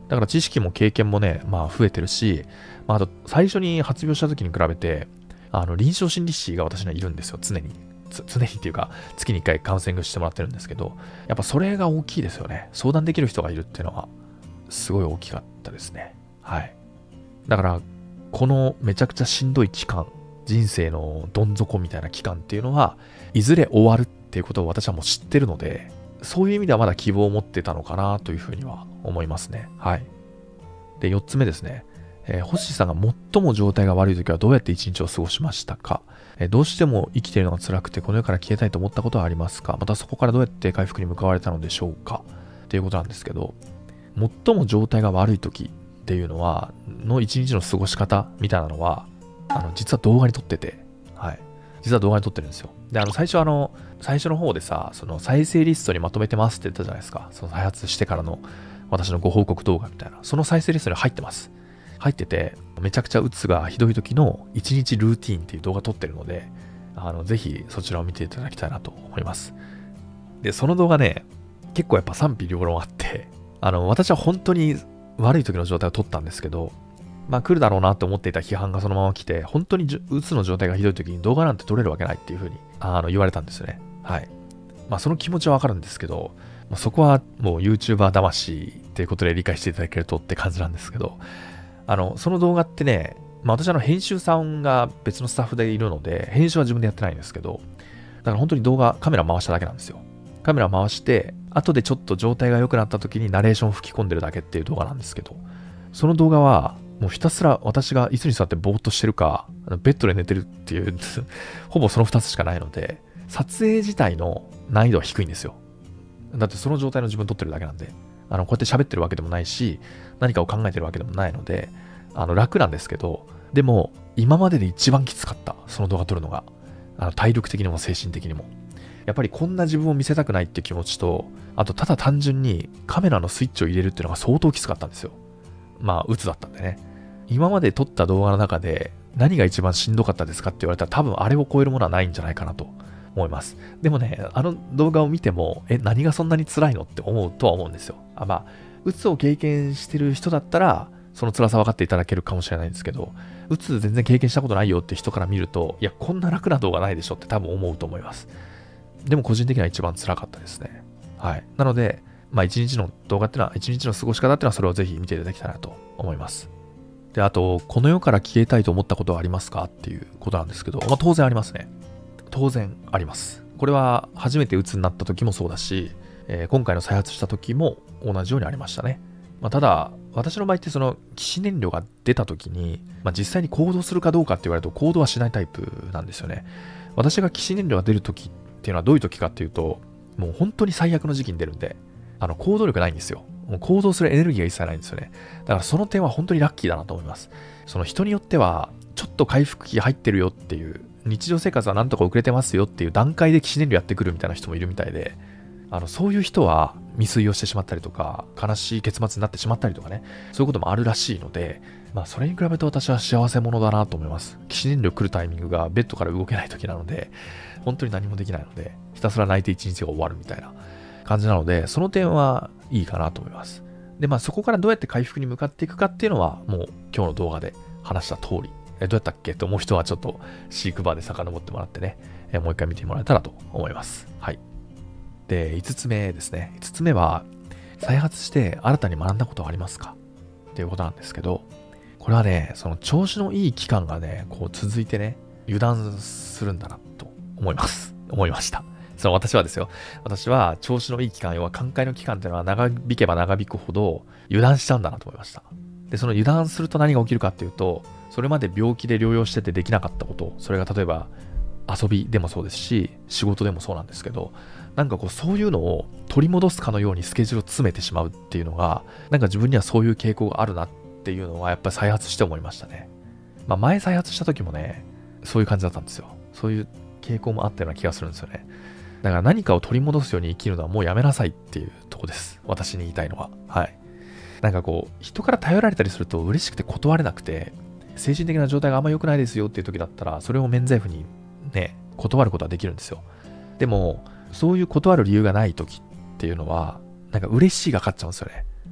だから知識も経験もね、まあ増えてるし、まああと最初に発病した時に比べて、あの臨床心理士が私にはいるんですよ、常に。常にっていうか、月にいっかいカウンセリングしてもらってるんですけど、やっぱそれが大きいですよね。相談できる人がいるっていうのは、すごい大きかったですね。はい。だから、このめちゃくちゃしんどい期間、人生のどん底みたいな期間っていうのは、いずれ終わるっていうことを私はもう知ってるので、そういう意味ではまだ希望を持ってたのかなというふうには思いますね。はい。で、よっつめですね。えー、星さんが最も状態が悪い時はどうやって一日を過ごしましたか？えー、どうしても生きているのが辛くてこの世から消えたいと思ったことはありますか？またそこからどうやって回復に向かわれたのでしょうか？ということなんですけど、最も状態が悪い時っていうのは、の一日の過ごし方みたいなのは、あの、実は動画に撮ってて、はい。実は動画に撮ってるんですよ。で、あの、最初あの、最初の方でさ、その再生リストにまとめてますって言ったじゃないですか。その開発してからの私のご報告動画みたいな。その再生リストに入ってます。入ってて、めちゃくちゃうつがひどい時のいちにちルーティーンっていう動画撮ってるので、あの、ぜひそちらを見ていただきたいなと思います。で、その動画ね、結構やっぱ賛否両論あって、あの、私は本当に悪い時の状態を撮ったんですけど、まあ来るだろうなと思っていた批判がそのまま来て、本当にうつの状態がひどい時に動画なんて撮れるわけないっていう風にあの言われたんですよね。はい。まあその気持ちはわかるんですけど、まあ、そこはもう YouTuber 魂っていうことで理解していただけるとって感じなんですけど、あの、その動画ってね、まあ私はあの編集さんが別のスタッフでいるので、編集は自分でやってないんですけど、だから本当に動画、カメラ回しただけなんですよ。カメラ回して、後でちょっと状態が良くなった時にナレーション吹き込んでるだけっていう動画なんですけど、その動画はもうひたすら私が椅子に座ってぼーっとしてるか、ベッドで寝てるっていうほぼそのふたつしかないので、撮影自体の難易度は低いんですよ。だってその状態の自分撮ってるだけなんで、あの、こうやって喋ってるわけでもないし、何かを考えてるわけでもないので、あの、楽なんですけど、でも、今までで一番きつかった、その動画撮るのが。あの、体力的にも精神的にも。やっぱりこんな自分を見せたくないっていう気持ちと、あとただ単純にカメラのスイッチを入れるっていうのが相当きつかったんですよ。まあ、鬱だったんでね。今まで撮った動画の中で何が一番しんどかったですかって言われたら多分あれを超えるものはないんじゃないかなと思います。でもね、あの動画を見ても、え、何がそんなに辛いのって思うとは思うんですよ。あ、まあ、鬱を経験してる人だったら、その辛さ分かっていただけるかもしれないんですけど、鬱全然経験したことないよって人から見ると、いや、こんな楽な動画ないでしょって多分思うと思います。でも個人的には一番辛かったですね。はい。なので、まあ一日の動画っていうのは、一日の過ごし方っていうのはそれをぜひ見ていただきたいなと思います。で、あと、この世から消えたいと思ったことはありますかっていうことなんですけど、まあ当然ありますね。当然あります。これは初めて鬱になった時もそうだし、えー、今回の再発した時も同じようにありましたね。まあ、ただ、私の場合ってその起死燃料が出た時に、まあ、実際に行動するかどうかって言われると行動はしないタイプなんですよね。私が起死燃料が出る時っていうのはどういう時かっていうと、もう本当に最悪の時期に出るんで、あの行動力ないんですよ。もう行動するエネルギーが一切ないんですよね。だからその点は本当にラッキーだなと思います。その人によっては、ちょっと回復期入ってるよっていう、日常生活はなんとか遅れてますよっていう段階で起死燃料やってくるみたいな人もいるみたいで、あのそういう人は未遂をしてしまったりとか、悲しい結末になってしまったりとかね、そういうこともあるらしいので、まあそれに比べて私は幸せ者だなと思います。起死燃料来るタイミングがベッドから動けない時なので、本当に何もできないので、ひたすら泣いて一日が終わるみたいな感じなので、その点はいいかなと思います。で、まあそこからどうやって回復に向かっていくかっていうのは、もう今日の動画で話した通り、えどうやったっけと思う人はちょっと飼育バーで遡ってもらってね、えもう一回見てもらえたらと思います。はい。で、いつつめですね。いつつめは、再発して新たに学んだことはありますかっていうことなんですけど、これはね、その調子のいい期間がね、こう続いてね、油断するんだなと思います。思いました。その私はですよ。私は調子のいい期間、要は寛解の期間っていうのは長引けば長引くほど油断しちゃうんだなと思いました。で、その油断すると何が起きるかっていうと、それまで病気で療養しててできなかったこと、それが例えば遊びでもそうですし、仕事でもそうなんですけど、なんかこうそういうのを取り戻すかのようにスケジュールを詰めてしまうっていうのが、なんか自分にはそういう傾向があるなっていうのはやっぱり再発して思いましたね。まあ前再発した時もね、そういう感じだったんですよ。そういう傾向もあったような気がするんですよね。だから何かを取り戻すように生きるのはもうやめなさいっていうとこです。私に言いたいのは。はい。なんかこう、人から頼られたりすると嬉しくて断れなくて、精神的な状態があんま良くないですよっていう時だったら、それを免罪符にね、断ることはできるんですよ。でも、そういう断る理由がない時っていうのは、なんか嬉しいが勝っちゃうんですよね。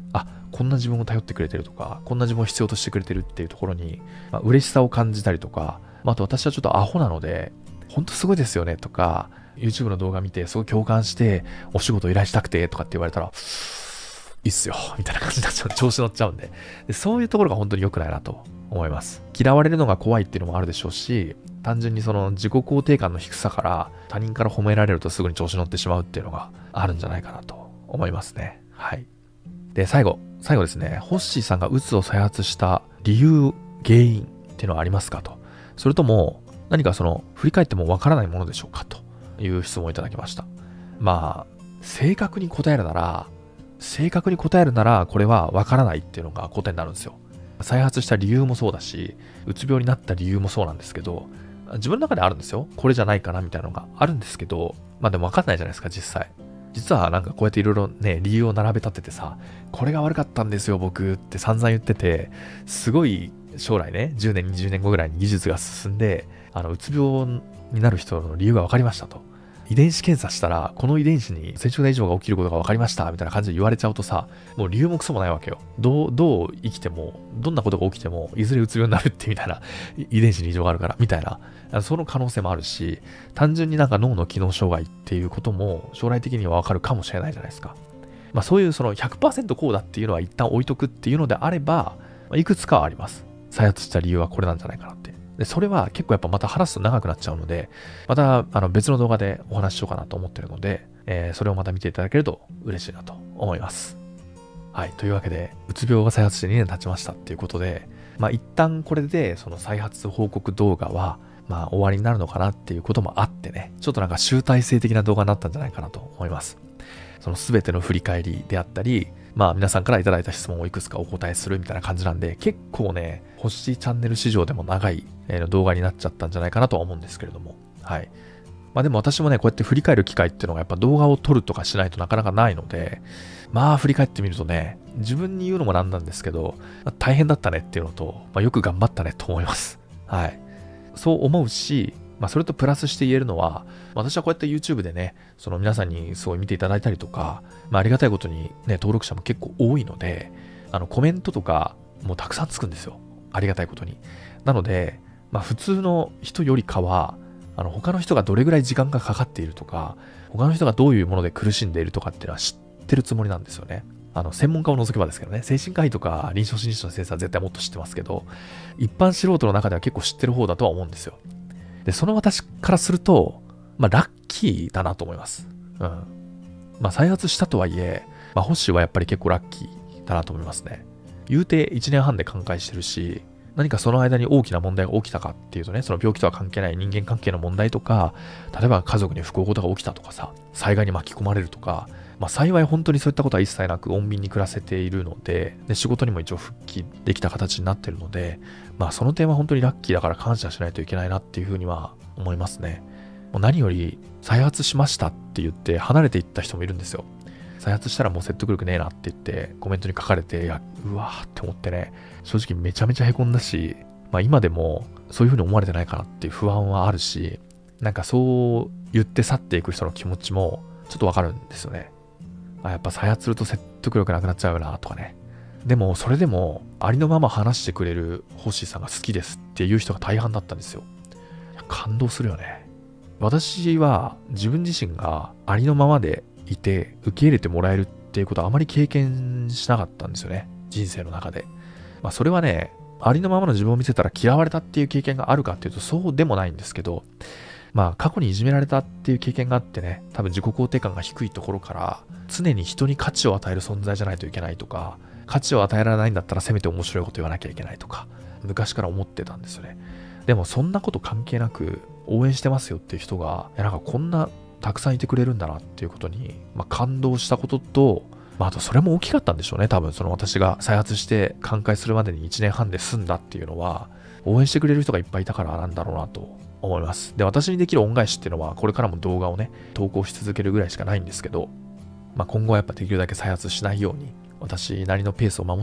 あ、こんな自分を頼ってくれてるとか、こんな自分を必要としてくれてるっていうところに、まあ、嬉しさを感じたりとか、まあ、あと私はちょっとアホなので、ほんとすごいですよねとか、YouTube の動画見てすごい共感して、お仕事依頼したくてとかって言われたら、いいっすよみたいな感じになっちゃう、調子乗っちゃうんで、でそういうところが本当に良くないなと思います。嫌われるのが怖いっていうのもあるでしょうし、単純にその自己肯定感の低さから他人から褒められるとすぐに調子乗ってしまうっていうのがあるんじゃないかなと思いますね。はい。で、最後、最後ですね、ホッシーさんがうつを再発した理由、原因っていうのはありますかと。それとも何かその振り返ってもわからないものでしょうかという質問をいただきました。まあ、正確に答えるなら、正確に答えるならこれはわからないっていうのが答えになるんですよ。再発した理由もそうだし、うつ病になった理由もそうなんですけど、自分の中であるんですよ。これじゃないかなみたいなのがあるんですけど、まあでもわかんないじゃないですか、実際。実はなんかこうやっていろいろね、理由を並べ立ててさ、これが悪かったんですよ、僕って散々言ってて、すごい将来ね、じゅうねん、にじゅうねんごぐらいに技術が進んで、あの、うつ病になる人の理由が分かりましたと。遺伝子検査したら、この遺伝子に染色体異常が起きることが分かりました、みたいな感じで言われちゃうとさ、もう理由もクソもないわけよ。どう、どう生きても、どんなことが起きても、いずれうつ病になるってみたいな、遺伝子に異常があるから、みたいな、その可能性もあるし、単純になんか脳の機能障害っていうことも、将来的には分かるかもしれないじゃないですか。まあそういうその ひゃくパーセント こうだっていうのは一旦置いとくっていうのであれば、いくつかはあります。再発した理由はこれなんじゃないかなって。で、それは結構やっぱまた話すと長くなっちゃうので、またあの別の動画でお話ししようかなと思ってるので、えー、それをまた見ていただけると嬉しいなと思います。はい。というわけで、うつ病が再発してにねん経ちましたっていうことで、まあ一旦これでその再発報告動画は、まあ終わりになるのかなっていうこともあってね、ちょっとなんか集大成的な動画になったんじゃないかなと思います。その全ての振り返りであったり、まあ皆さんからいただいた質問をいくつかお答えするみたいな感じなんで、結構ね、ホッシーチャンネル史上でも長い動画になっちゃったんじゃないかなとは思うんですけれども。はい。まあでも私もね、こうやって振り返る機会っていうのがやっぱ動画を撮るとかしないとなかなかないので、まあ振り返ってみるとね、自分に言うのもなんなんですけど、大変だったねっていうのと、まあ、よく頑張ったねと思います。はい。そう思うし、まあそれとプラスして言えるのは、私はこうやって YouTube でね、その皆さんにすごい見ていただいたりとか、まあありがたいことにね、登録者も結構多いので、あのコメントとかもうたくさんつくんですよ。ありがたいことに。なので、まあ普通の人よりかは、あの他の人がどれぐらい時間がかかっているとか、他の人がどういうもので苦しんでいるとかっていうのは知ってるつもりなんですよね。あの専門家を除けばですけどね、精神科医とか臨床心理士の先生は絶対もっと知ってますけど、一般素人の中では結構知ってる方だとは思うんですよ。で、その私からすると、まあラッキーだなと思います。うん。まあ再発したとはいえ、まあホッシーはやっぱり結構ラッキーだなと思いますね。言うていちねんはんで寛解してるし、何かその間に大きな問題が起きたかっていうとね、その病気とは関係ない人間関係の問題とか、例えば家族に不幸事が起きたとかさ、災害に巻き込まれるとか、まあ幸い本当にそういったことは一切なく穏便に暮らせているので、で仕事にも一応復帰できた形になっているので、まあその点は本当にラッキーだから感謝しないといけないなっていうふうには思いますね。もう何より再発しましたって言って離れていった人もいるんですよ。再発したらもう説得力ねえなって言ってコメントに書かれて、いや、うわーって思ってね、正直めちゃめちゃ凹んだし、まあ今でもそういう風に思われてないかなっていう不安はあるし、なんかそう言って去っていく人の気持ちもちょっとわかるんですよね。あ、やっぱ再発すると説得力なくなっちゃうよなとかね。でもそれでもありのまま話してくれるホッシーさんが好きですっていう人が大半だったんですよ。感動するよね。私は自分自身がありのままでいて受け入れてもらえるっていうことはあまり経験しなかったんですよね。人生の中で。まあそれはね、ありのままの自分を見せたら嫌われたっていう経験があるかっていうとそうでもないんですけど、まあ過去にいじめられたっていう経験があってね、多分自己肯定感が低いところから常に人に価値を与える存在じゃないといけないとか、価値を与えられないんだったらせめて面白いこと言わなきゃいけないとか、昔から思ってたんですよね。でもそんなこと関係なく応援してますよっていう人が、なんかこんなたくさんいてくれるんだなっていうことに、まあ、感動したことと、まあ、あとそれも大きかったんでしょうね。多分その私が再発して寛解するまでにいちねんはんで済んだっていうのは、応援してくれる人がいっぱいいたからなんだろうなと思います。で、私にできる恩返しっていうのは、これからも動画をね、投稿し続けるぐらいしかないんですけど、まあ、今後はやっぱできるだけ再発しないように、私なりのペースを守って、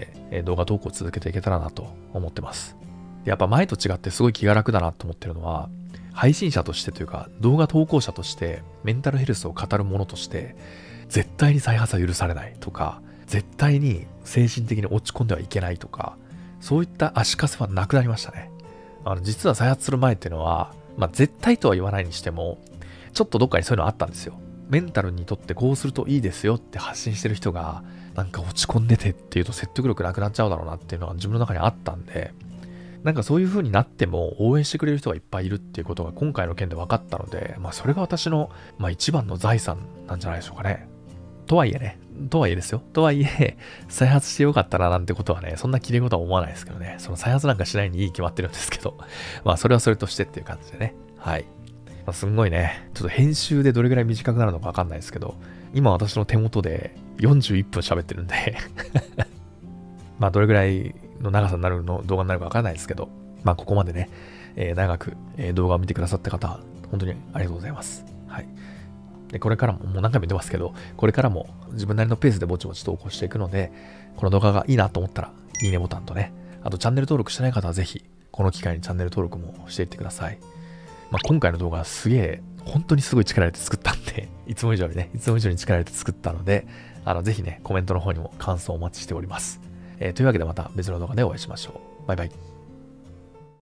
えー、動画投稿を続けていけたらなと思ってます。で、やっぱ前と違ってすごい気が楽だなと思ってるのは、配信者としてというか動画投稿者としてメンタルヘルスを語るものとして絶対に再発は許されないとか、 絶対に精神的に落ち込んではいけないとか、そういった足かせはなくなりましたね。あの、実は再発する前っていうのは、まあ絶対とは言わないにしても、ちょっとどっかにそういうのあったんですよ。メンタルにとってこうするといいですよって発信してる人が、なんか落ち込んでてっていうと説得力なくなっちゃうだろうなっていうのは自分の中にあったんで、なんかそういう風になっても応援してくれる人がいっぱいいるっていうことが今回の件で分かったので、まあそれが私の、まあ一番の財産なんじゃないでしょうかね。とはいえね、とはいえですよ。とはいえ、再発してよかったななんてことはね、そんな綺麗事は思わないですけどね。その再発なんかしないにいい決まってるんですけど、まあそれはそれとしてっていう感じでね。はい。まあ、すんごいね、ちょっと編集でどれぐらい短くなるのかわかんないですけど、今私の手元でよんじゅういっぷん喋ってるんでまあどれぐらいの長さになるの動画になるかわからないですけど、まあここまでね、えー、長く、えー、動画を見てくださった方、本当にありがとうございます。はい。で、これからも、もう何回も言ってますけど、これからも自分なりのペースでぼちぼち投稿していくので、この動画がいいなと思ったら、いいねボタンとね、あとチャンネル登録してない方はぜひ、この機会にチャンネル登録もしていってください。まあ、今回の動画はすげえ、本当にすごい力入れて作ったんで、いつも以上にね、いつも以上に力入れて作ったので、あの、ぜひね、コメントの方にも感想をお待ちしております。えー、というわけでまた別の動画でお会いしましょう。バイバイ。